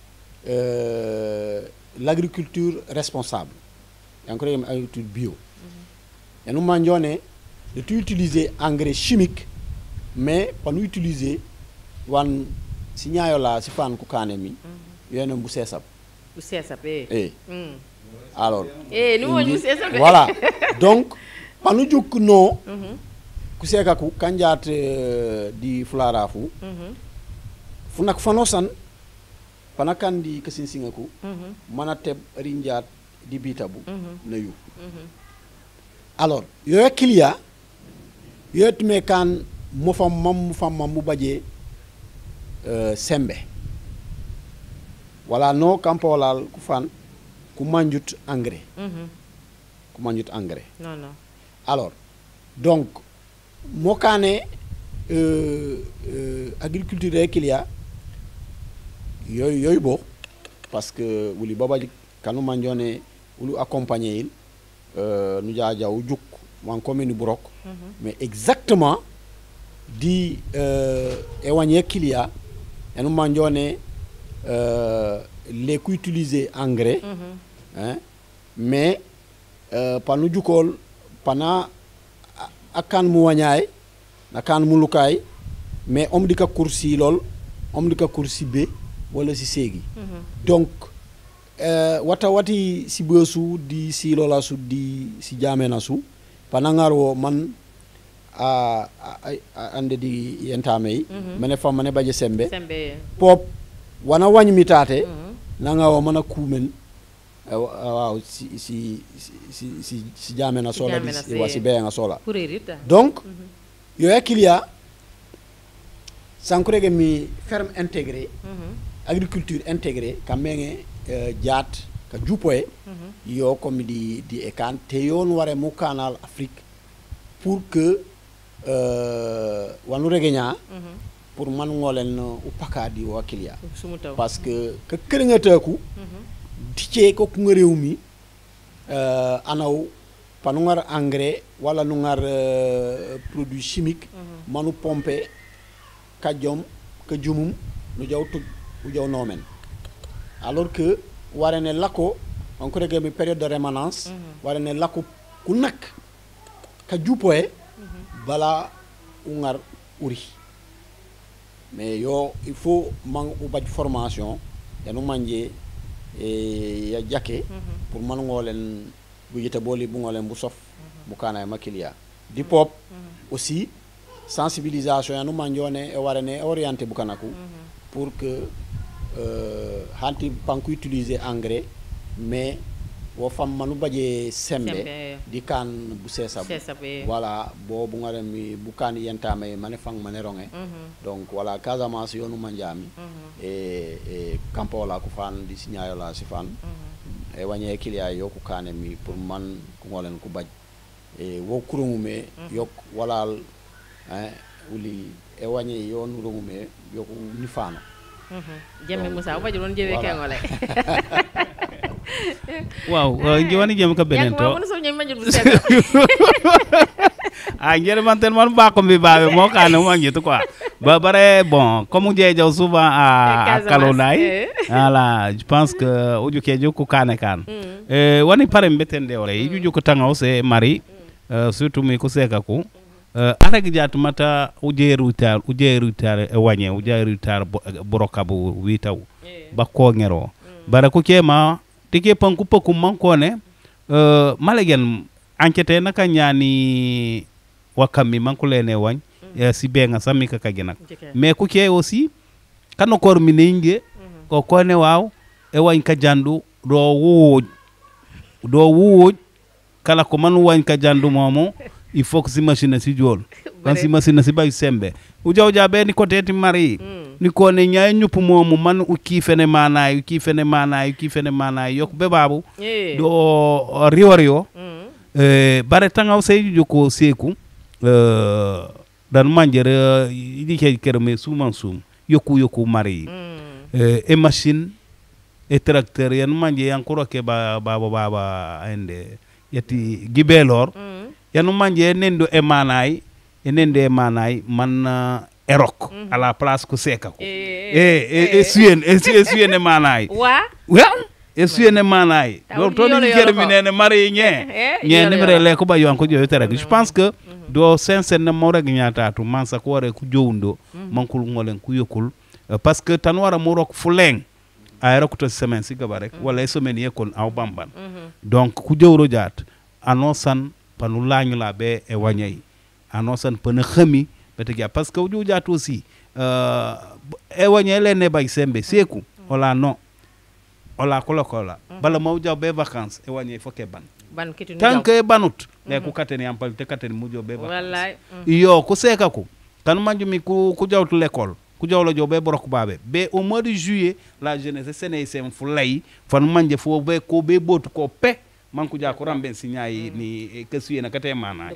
euh, l'agriculture responsable encore une agriculture bio et nous mangions de tout utiliser engrais chimique mais pas nous utiliser wan signayo la si fan ko kané mi yene bu sesap bu sesap eh eh mm. alors eh nous bu sesap voilà donc pas nous juk no mm -hmm. kuseka ku kanjat uh, di flarafu mm -hmm. funak fanosan panakan di kesinsinga ku mm -hmm. mana teb rinjat di bitabu mm -hmm. nayu mm -hmm. alors yo kilia yo tme kan mo fam mam fam mam mu baje euh sembe wala no kampolal ku fan ku manjut engrais mm -hmm. ku manjut engrais non non alors donc mokane euh, euh, agriculture qu'il y a yoy yoy bo parce que wuli baba kanu manjone wulu accompagner il euh nu jaajaw juk wan commune Burok mais exactement di euh, éloigner kilia et nous mangione euh, les qui utiliser engrais hein mais euh, panu jukol pana akan mu wañaay nakan mu lukay mais om dika kursi lol om dika kursi be wala si segi donc euh, wata wati si besu di si lola su di si jamena su panangaro man a ande di yentame mane fam mane baje sembe pop wana wañ mitate nanga wo mana kumen waaw si si si si si jamena sola di wasi be nga sola donc yo yakilia sankurege mi ferme intégrée agriculture intégrée kamenge jaat ka jupoe yo comme di di ekan te yon ware mu canal Afrique pour que euh wanu regenya pour man ngolen upaka di wakilia parce que ke kerenga teku dice ko ku rewmi euh anaw panu ngar engrais wala nu ngar euh, produit chimique manu pomper ka jom ka jumum nu jaw tu u jaw nomen alors que warane lako on ko rege mi période de rémanence warane lako ku nak ka jupoe bala ungar uri mais yo il faut man u baj formation ya nu manje e ya jake pour man ngolen bu yita boli bu ngolen bu sof bu kana makilia di pop aussi sensibilisation ya nu manjone e warane orienté bu kanaku pour que euh hanti panku utiliser engrais mais wo fam manu baje sembe di kan bu sesa voilà bo bu ngare mi bu kan yentame mané fang mané rongé donc voilà Casamance yonu manjami et et campo la ku fan di signayo la si fan e wagné kilia yo ku kané mi pour man ku ngolen ku baj e wo kurumume yok wala hein uli e wagné yo nurume yo ku ni fano jemme Moussa ba jolon jewe ke ngolé waaw ngiwani jëm ka benen to yak mo so ñay manjul bu set ah ngere man ten man ba ko mi baabe mo kana mo ngitu quoi ba bare bon comme je jaw souvent à Kalonay voilà je pense que oju ke joku kana kan euh woni pare mbetende wala yuju ko tangaw c'est Marie surtout mi ko seka ko arag jatu mata ujeru tar ujeru tar e wanye ujeru tar borokabu witaw ba ko ngero bara ko kema tike panku paku mankone euh malegen enquête naka ñani wakami mankulene wañ si benga sami ka kagenak mais ku ke aussi kano kor mi ninge ko kone waw e wañ ka jandu do wuuj do wuuj kala ko man wañ ka jandu momo il faut que si machine si jol kan si machine si bay sembe u jaw jabe ni côté ti mari ni ko ne nyaay ñup momu man u kifene manay u kifene manay u kifene manay yok be babu do riwario euh bare tangaw sey joko seku euh dan manjere idi ke kerme suman sum yoku yoku mari euh e machine e tracteur yan manje yan ko roke ba baba baba ende yati gibelor yan manje nendo e manay e nende e manay man uh, erok mm -hmm. à la place ko seka ko e e suen e suen e manay wa wa e suen e manay do to ni terminer ne mari ñe ñe nimere le ko ba yon ko joyo tere je pense que do sincère ne mo rek ñata tu man sa ko ware ku jowndo mankul ngolen ku yokul parce que tan wara mo rok fu leng ay rok to semaine si gaba rek wala semaine yekon aw bamban donc ku jowro jaat anosan panu lañu la be e wañay anosan panu xami betegia parce que uju jaat aussi euh e wañay le ne bay sembe seku wala non wala ko kola bala mo jaw be vacances e wañay foké ban ban kitinu tant que banut le ku kateni ampal te kateni mu jo be vacances wallahi yo ku seka ko tan manjumi ku ku jawtu l'école ku jawlo jo be borok babe be au mois de juillet la jeunesse séné sem fu lay fan manje fo be ko be botu ko pe manku ja ko ramben signay ni kesuye na kate manay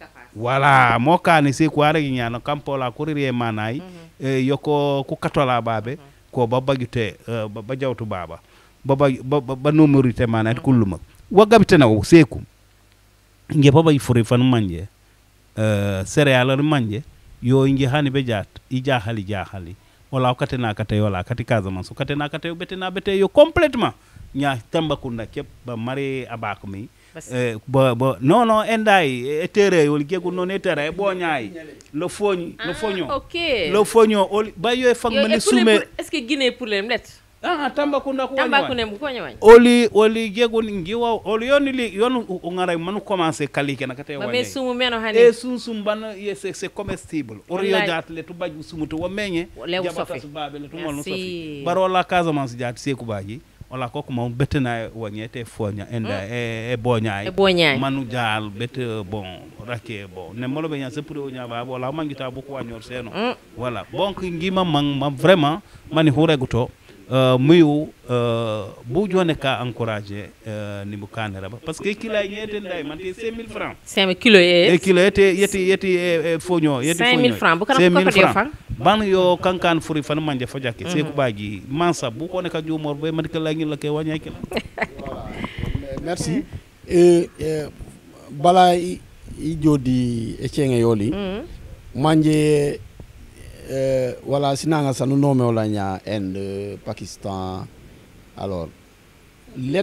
voilà mo kani se ko ara nyana kampo la ko riye manay e yoko ku katola babe ko babagite ba jawtu baba baba ba numerité manay kulluma wagabite na seku nge papa ifuri fan manje uh, cereal manje yo nge hani be jat i jahali jahali wala kate na kate wala kati kaza man so kate na kate bete na bete yo complètement nya Tambakunda kep ba mari abako mi eh, ba ba non non endai etere wol gegu non etere bo nyaay le fogn le fogno ah, ok le fogno ba yo fang mani sume est-ce que Guinée pour les net ah Tambakunda ko Tambakunda ko wani oli oli gegu ngi wa oli yoni li yonu ngara manu commencer kali ken kate wani mais sumu meno hani e sum sum ban c'est c'est comestible or yo jat le to baju sumuto wa meñe jabata su babe le to mol no sofi baro la Casamance jat seku baji wala koko mo betena wanyete fonya enda mm. e, e boñay e boñay manu jaal bet bon rake bon ne molo be nya se pour onya ba wala mangita bu ko wanyor seno mm. voilà donc ngima man ma vraiment mani hureguto Uh, muyu uh, bu jone ka encourager uh, ni bukanera parce que kila yete nday man te cinq mille francs cinq mille kilo e e kilo yete yeti yeti e, e fogno yeti cinq mille francs bu kan ko ko defal ban yo kankan furi fan manje fojake mm -hmm. seku baji mansa bu ko ne ka jumor be man ka la ngi la ke wanya kila voilà merci euh, euh bala i, i jodi e cenge yoli mm -hmm. manje Euh, voilà sinanga sanu nome wala nya Inde Pakistan alors let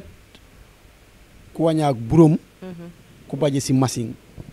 ku wanya ak burum mm -hmm. ku baje si machine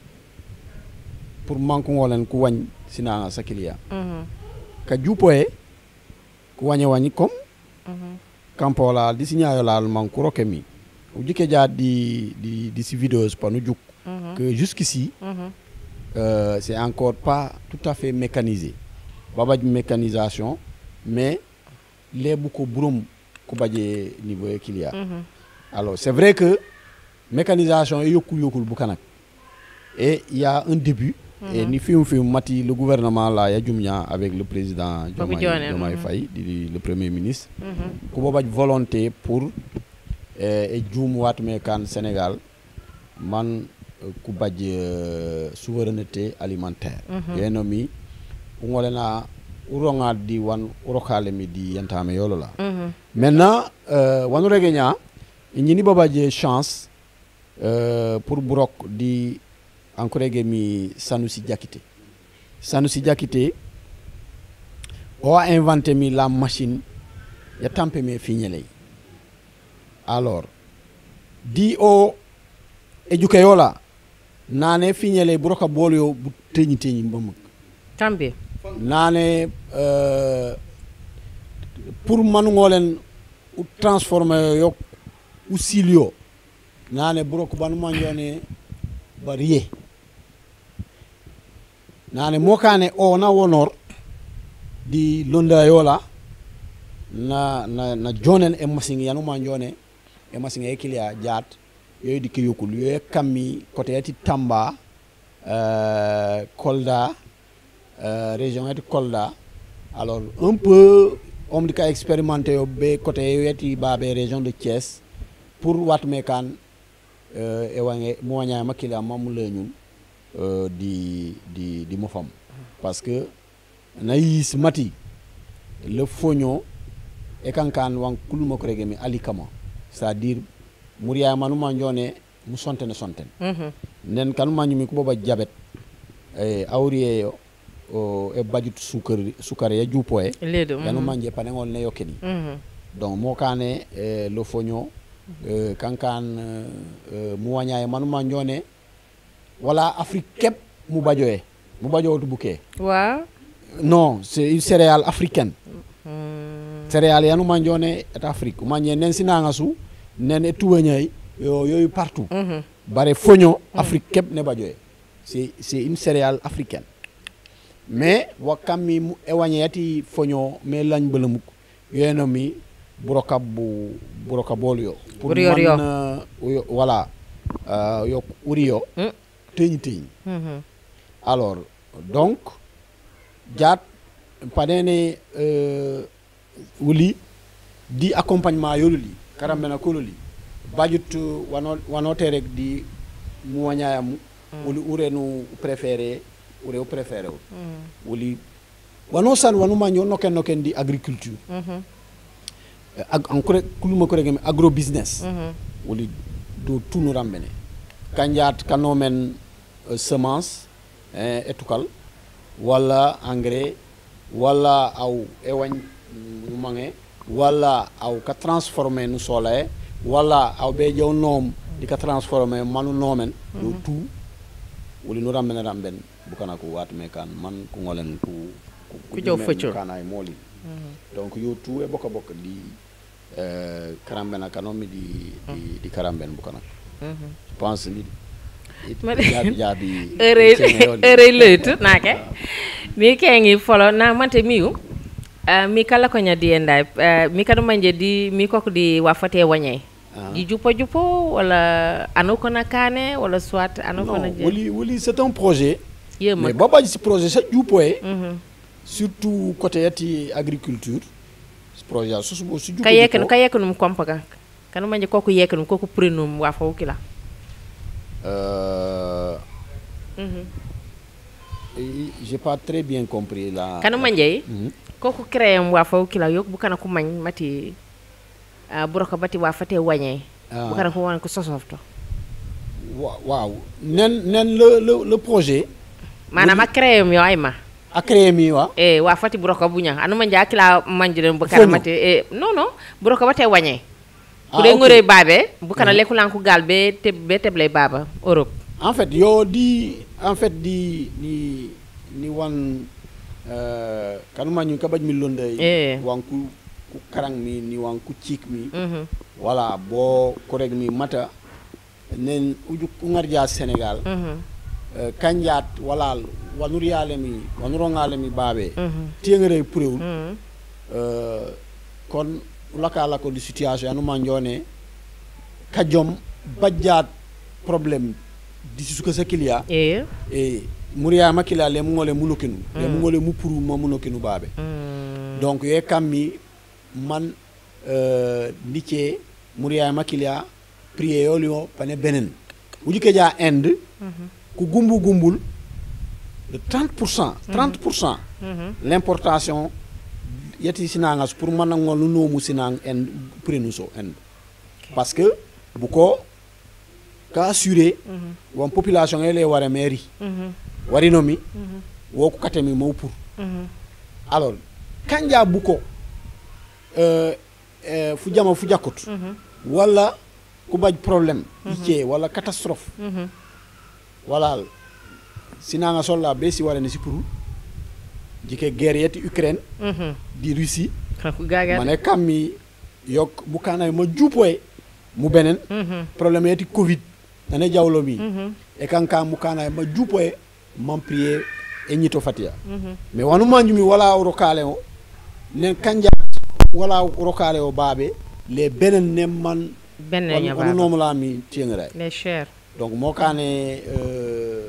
pour manku ngolen ku wañ sinanga sakilia mm -hmm. ka jupoe ku wanya wani kom mm -hmm. kampo la di signayo la manku rokemi u jike ja di di di si vidéos pa nu juk mm -hmm. que jusqu'ici mm -hmm. euh, c'est encore pas tout à fait mécanisé babaj mécanisation mais les beaucoup brum ko badje niveau kilia mm -hmm. alors c'est vrai que mécanisation yokul yokul bu kanak et il y a un début mm -hmm. et ni film film mati le gouvernement là ya jumnya avec le président Diomaye Diomaye Faye di le premier ministre mm -hmm. ko babaj volonté pour euh, et djum wat me kan Sénégal man ku badje euh, souveraineté alimentaire mm -hmm. yenomi ngolena uronga di wan urokale mi di yantame yolo la mm -hmm. maintenant euh, wanu regenya ñini babaje chance euh, pour burok di encourager mi Sanusi Diakité Sanusi Diakité o a inventé mi la machine ya tampe me fiñelay alors di o eduke yola nane fiñelay buroka bolyo bu teñi teñi mbam tambe nane euh, pour manu ngolen ou transformer yo ou silio nane brok banu manjone bariye nane mokane o na wonor di londa yola na na na jonen e masing yanu manjone e masing e kilia jaat yoy di kiyukul yoy kammi côté ati Tamba euh Kolda Euh, région et Kolda alors un peu on dit qu'a expérimenté au be côté yeti babe région de Thiès pour wat mekan euh e wange mo wanya makila mamu leñu euh di di di mo fam parce que na yis mati le fogno e kankan wan kuluma ko regemi alikama c'est-à-dire muriya manu manjone mu sontene sontene mm -hmm. nen kan manumi ko boba jabet e awriye yo o e budget sukar sukar ya jupo e yanu manje panengol ne yokeni mm -hmm. donc mo kané e lo fogno e kankan e, mu wanya e manu manjone wala Afrique kep mu bajoé mu bajo to buké waaw non c'est une céréale africaine mm. céréale yanu manjone et Afrique manje nen sinanga su nen e tuweñay yo yoyu partout mm -hmm. bare fogno mm. Afrique kep ne bajoé c'est c'est une céréale africaine mais wakami mu ewagne yati fogno me lañ belemuk yeno mi brokab bu brokabol yo pour man uh, voilà euh yo uriyo mm. teñ teñ mm -hmm. alors donc jat padene euh wuli di accompagnement yoluli karamena kololi budget wano wanote rek di mu wanyayam mm. wuli urenu préféré ure o préféré o mm. wuli wano san wanu ma ñoo noken noken di agriculture mm -hmm. ag encore kuluma ko regem agro business mm -hmm. wuli do tunu rambene kanjat kanomen uh, semence eh, etukal wala engrais wala aw ewañ mange wala aw ka transformer nu solae wala aw be jaw nom di ka transformer manu nomen do mm -hmm. tout woli no ramben ramben bukana ko wat me kan man ko ngolen ku ku jaw feccul kana ay moli mm -hmm. donc yo tout e bokka bokka di euh karambena kanomi di di, di karamben bukana mm -hmm. je pense ni jabi jabi ere ere leut nake mi kengi folo na mante miu uh, mi kala ko nya di endai uh, mi kadu manje di mi ko di wafate wanyai ah. di jupo jupo wala anoko na kane wala soit anoko na je woli woli c'est un projet yeah, mais baba ci projet sa jupo e mm -hmm. surtout côté yati agriculture ce projet so so su jupo kayek no kayek no kompaka kanu manje koku yek no koku prenum wafa wukila euh mm -hmm. j'ai pas très bien compris la kanu manje mm -hmm. koku créer wafa wukila yok bu kana ku magn mati Uh, buroko bati wa fate wagné ah. bu kana ko won ko sosofto waaw nen nen le le, le projet manam a créer mi ayma a créer mi wa eh wa fati buroko buña anu ma njaaki la manjire bu kana mati eh non non buroko bate wagné ku ah, de okay. ngore babé bu kana mm. lekulan ko galbe te be teblay baba Europe en fait yo di en fait di ni ni wan euh kanu ma ñu ka baj mi londe eh. wanku ku karang mi ni wan ku cik mi mm -hmm. voilà bo korek mi mata nen uju ngarja Sénégal mm -hmm. uh, kanjat wala wanur yale mi wanuro ngale mi babe mm -hmm. tiengere prewul mm -hmm. euh kon lakala ko di situation anu ma njone kajom bajjat problème di suka sa kilia eh e muriya makila le ngole munokinu mm. le ngole mu puru mo munokinu babe mm. donc ye kammi man euh nitie muriya makilia prier yolio pane benen wujike ja end mm -hmm. ku gumbu gumbul de trente pour cent trente pour cent mm -hmm. l'importation yati sinangas pour man ngol no mu sinang end prenuso end okay. parce que bu ko ka assurer mm -hmm. won population ele wara mairie mm -hmm. wari nomi mm -hmm. wo ko katemi mo pour mm -hmm. alors kanja bu ko euh euh fu jama fu jakut mm -hmm. wala ku baj problème mm -hmm. ice wala catastrophe mm -hmm. wala sinanga solla be si wara ni si pour jike guerre yeti Ukraine mm -hmm. di Russie mané kammi yok bu kanay ma jupoy mu benen mm -hmm. problème yeti covid nane jawlo mi mm -hmm. e kanka mu kanay ma jupoy mam prier e nyito fatia mm -hmm. mais wanu manjumi wala rokale o nen kanja wala rokale o babe les benen ne man benen ya babe non la mi tiengray les cher donc mo kané euh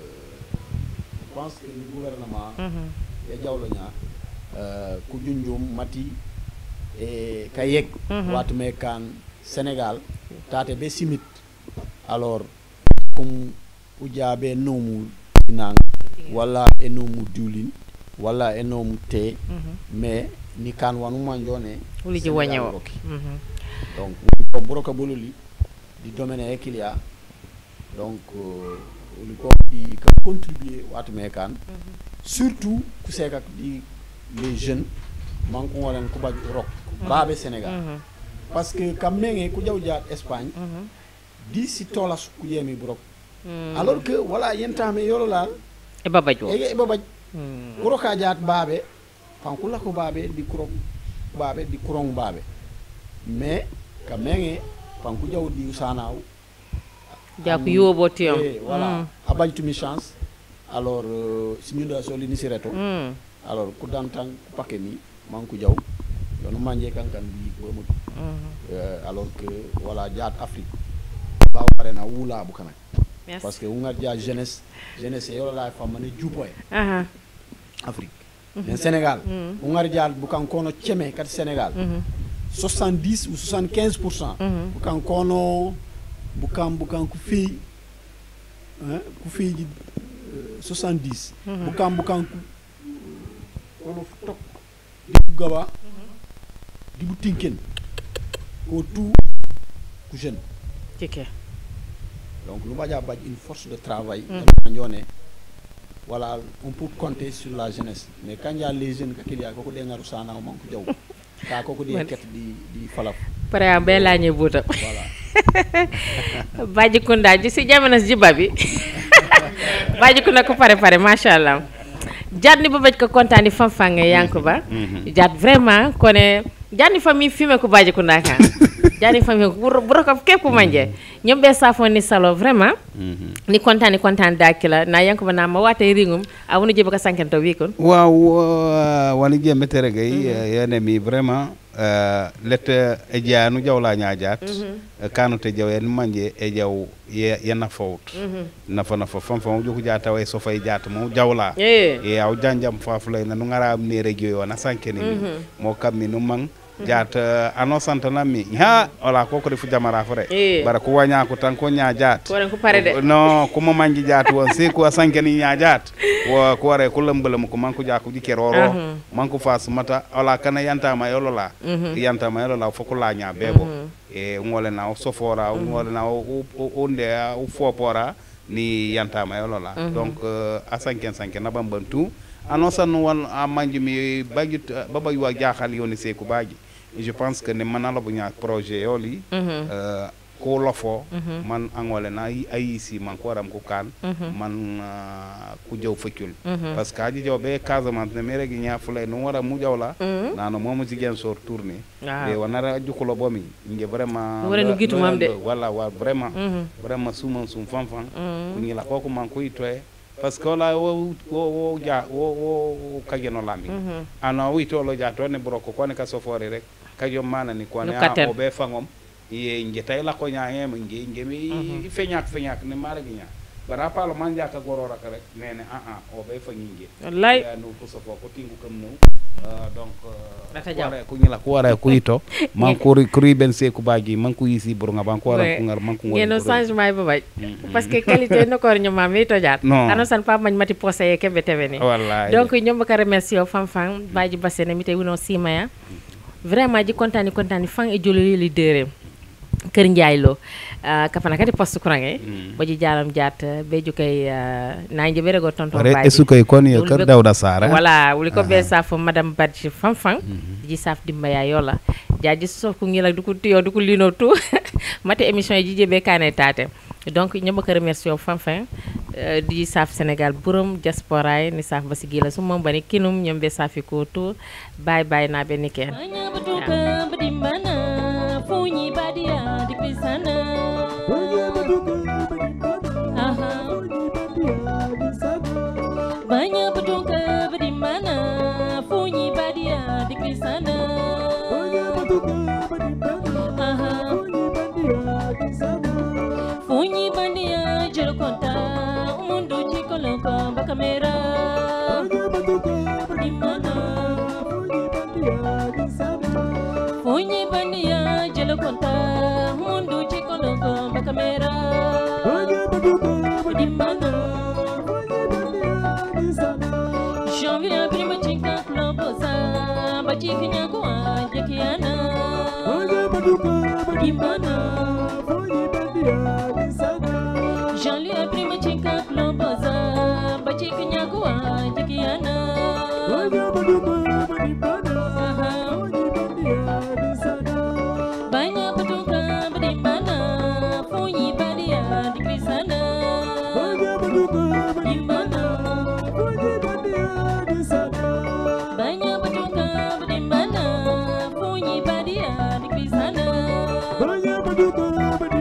je pense que le gouvernement mm -hmm. e jawlo nya euh ku junjum mati e kayek mm -hmm. watu me kan Sénégal tate be simit alors comme ujabe nomu nang wala enomu diulin wala enomu te mm -hmm. mais ni kan wanu manjone wuli ji wagnewo mm -hmm. donc ko broka boluli di domaine ekilia donc wuli ko di contribuer watu me kan mm -hmm. surtout ku sek ak di les jeunes man ko wolen ko baj rock mm -hmm. babé Sénégal mm -hmm. parce que kam menge ku jaw jaar Espagne mm -hmm. di si tolas ku yemi brok mm. alors que voilà yentame yolo la e babajo e e babaj mm. kuroka jaat babe fan kula ko babe di kurok babe di kurong babe mais ka menge fan ku jaw di usanaw ja ku yobo tiam e voilà mm. abaj tu mi chance alors euh, sinyu da soli ni sireto mm. alors ku dan tan ku paké ni man ku jaw yonu manje kankan bi bo mu mm. euh, alors que voilà jaat Afrique ba waré na wula bu kana merci. Parce que on a déjà jeunesse jeunesse yo la femme ne jupoy aha Afrique mm -hmm. Sénégal mm -hmm. on a déjà bu kan kono tiémé kat Sénégal mm -hmm. soixante-dix ou soixante-quinze pour cent mm -hmm. bu kan kono bu kan bu kan ku fi hein ku fi ji euh, soixante-dix mm -hmm. bu kan bu kan ku kono tok di bu gawa mm -hmm. di bu tinken ko tout ku jeune tike donc nous avons une force de travail. Voilà, on peut compter sur la jeunesse. Mais quand il y a les jeunes qui y a beaucoup de gens qui ont beaucoup de gens pare am bay lañe buutam voilà Badji Kounda ji si jamono jiba bi Badji Kounda ko pare pare machallah jadni ba baj ko contane fam fange Yankuba jad vraiment koné jadni fami filmé ko Badji Kounda kan jadni fami bu roko kep ko manje ñom be safo ni salo vraiment ni contane contane dakila na Yankuba na ma watay ringum awunu jiba ko sankento wi kon waaw wani jembe tere gay yene mi vraiment Uh, let e jaanu jawla ñaajaat mm -hmm. uh, kanute jaw en manje e jaw ye yana fawt mm -hmm. nafa nafa fam fam joku jaata way so fay jaata mo jawla e yeah. aw janjam faafu lay na nu ngara am ne regio wana sankeni mm -hmm. mo kam mi nu mang jaata ano santana mi ha wala ko ko defu jamara fore yeah. bara ko waña ko tan ko ñaajaat ko ko pare de no ko mo mangi jaatu won se ko sankeni ñaajaat wo ko ware ko lembelam ko man ko jaaku jikeroro uh -huh. man ko fas mata wala kana yanta ma yolola uh -huh. yanta ma yolola foko la nya bebo uh -huh. e ngole na o sofora uh -huh. ngole na o onde o fopora ni yanta ma yolola uh -huh. donc uh, a sanken sanken na bambantu anosan won a manji mi bagit baba yu jaaxal yoni se ko baji je pense que ne manala bu ñak projet yoli uh -huh. euh ko lofo uh -huh. man angole na ay si man ko ram ko kan uh -huh. man uh, ku jew feccul uh -huh. parce que aji jew be Casamance ne mere gi nya fulay no wara mu jawla uh -huh. nano momu ci gen sor tourner ah. be wanara jukulo bomi nge vraiment wara no gitu mam de wala wa vraiment uh -huh. vraiment suma sum fam fam uh -huh. ngi la koko man ko itoy parce que la wo wo ja wo wo kageno lami uh -huh. ana wi to lo ja to ne broko ko ne ka sofore rek kajo mana ni ko ne a o be fangom ye ngetay la ko ñaaye mo nge ngemi feñak feñak ne mara gi ñaa bara palo man jaka gorora ka rek nene a a o be fa ngi wallahi ya no ko so ko tingu kam no donc data jaw ko ñila ko wara ko yito man ko kuri ben se ko baagi man ko yisi bur nga ban ko wara ko ngar man ko ngeno changement ba bay parce que qualité no ko ñoma mi to jaat ano san pa mañ mati posé kebe tebe ni wallahi donc ñom ka remercier fam fam Badji Bassene mi tay wono simaya vraiment ji contane contane fang e jololi leader Kër Ndiaye lo uh, kapana kati poste kurange mm. boji jaram jaat be jukay uh, nanje berego tonton Badji esu koy kon yo Kër Dawda Sara voilà wuli ko be safo madame Badji fam fam mm -hmm. ji saf dimba ya yola jaaji sof ko ngila du ko tiyo du ko lino tout mate émission ji jebe kané taté donc ñama ko remercier fam fam uh, di saf Sénégal burum diaspora ni saf ba sigila su mom bani kinum ñom be safi ko tout bye bye na be niké Funyi badia di pisana aha banyak beduka berdimana funyi badia di pisana aha funyi badia jero konta mundu chikoloko bakamera berdimana funyi badia jelo konta mundu chikoloko bakamera dimana janvier prima chica klobosa bachikinya ko ajekiana dimana janvier prima chica klobosa bachikinya ko ajekiana banyak beduka berdimana funyi badia di pisana dimana banyak beduka berdimana funyi badia di pisana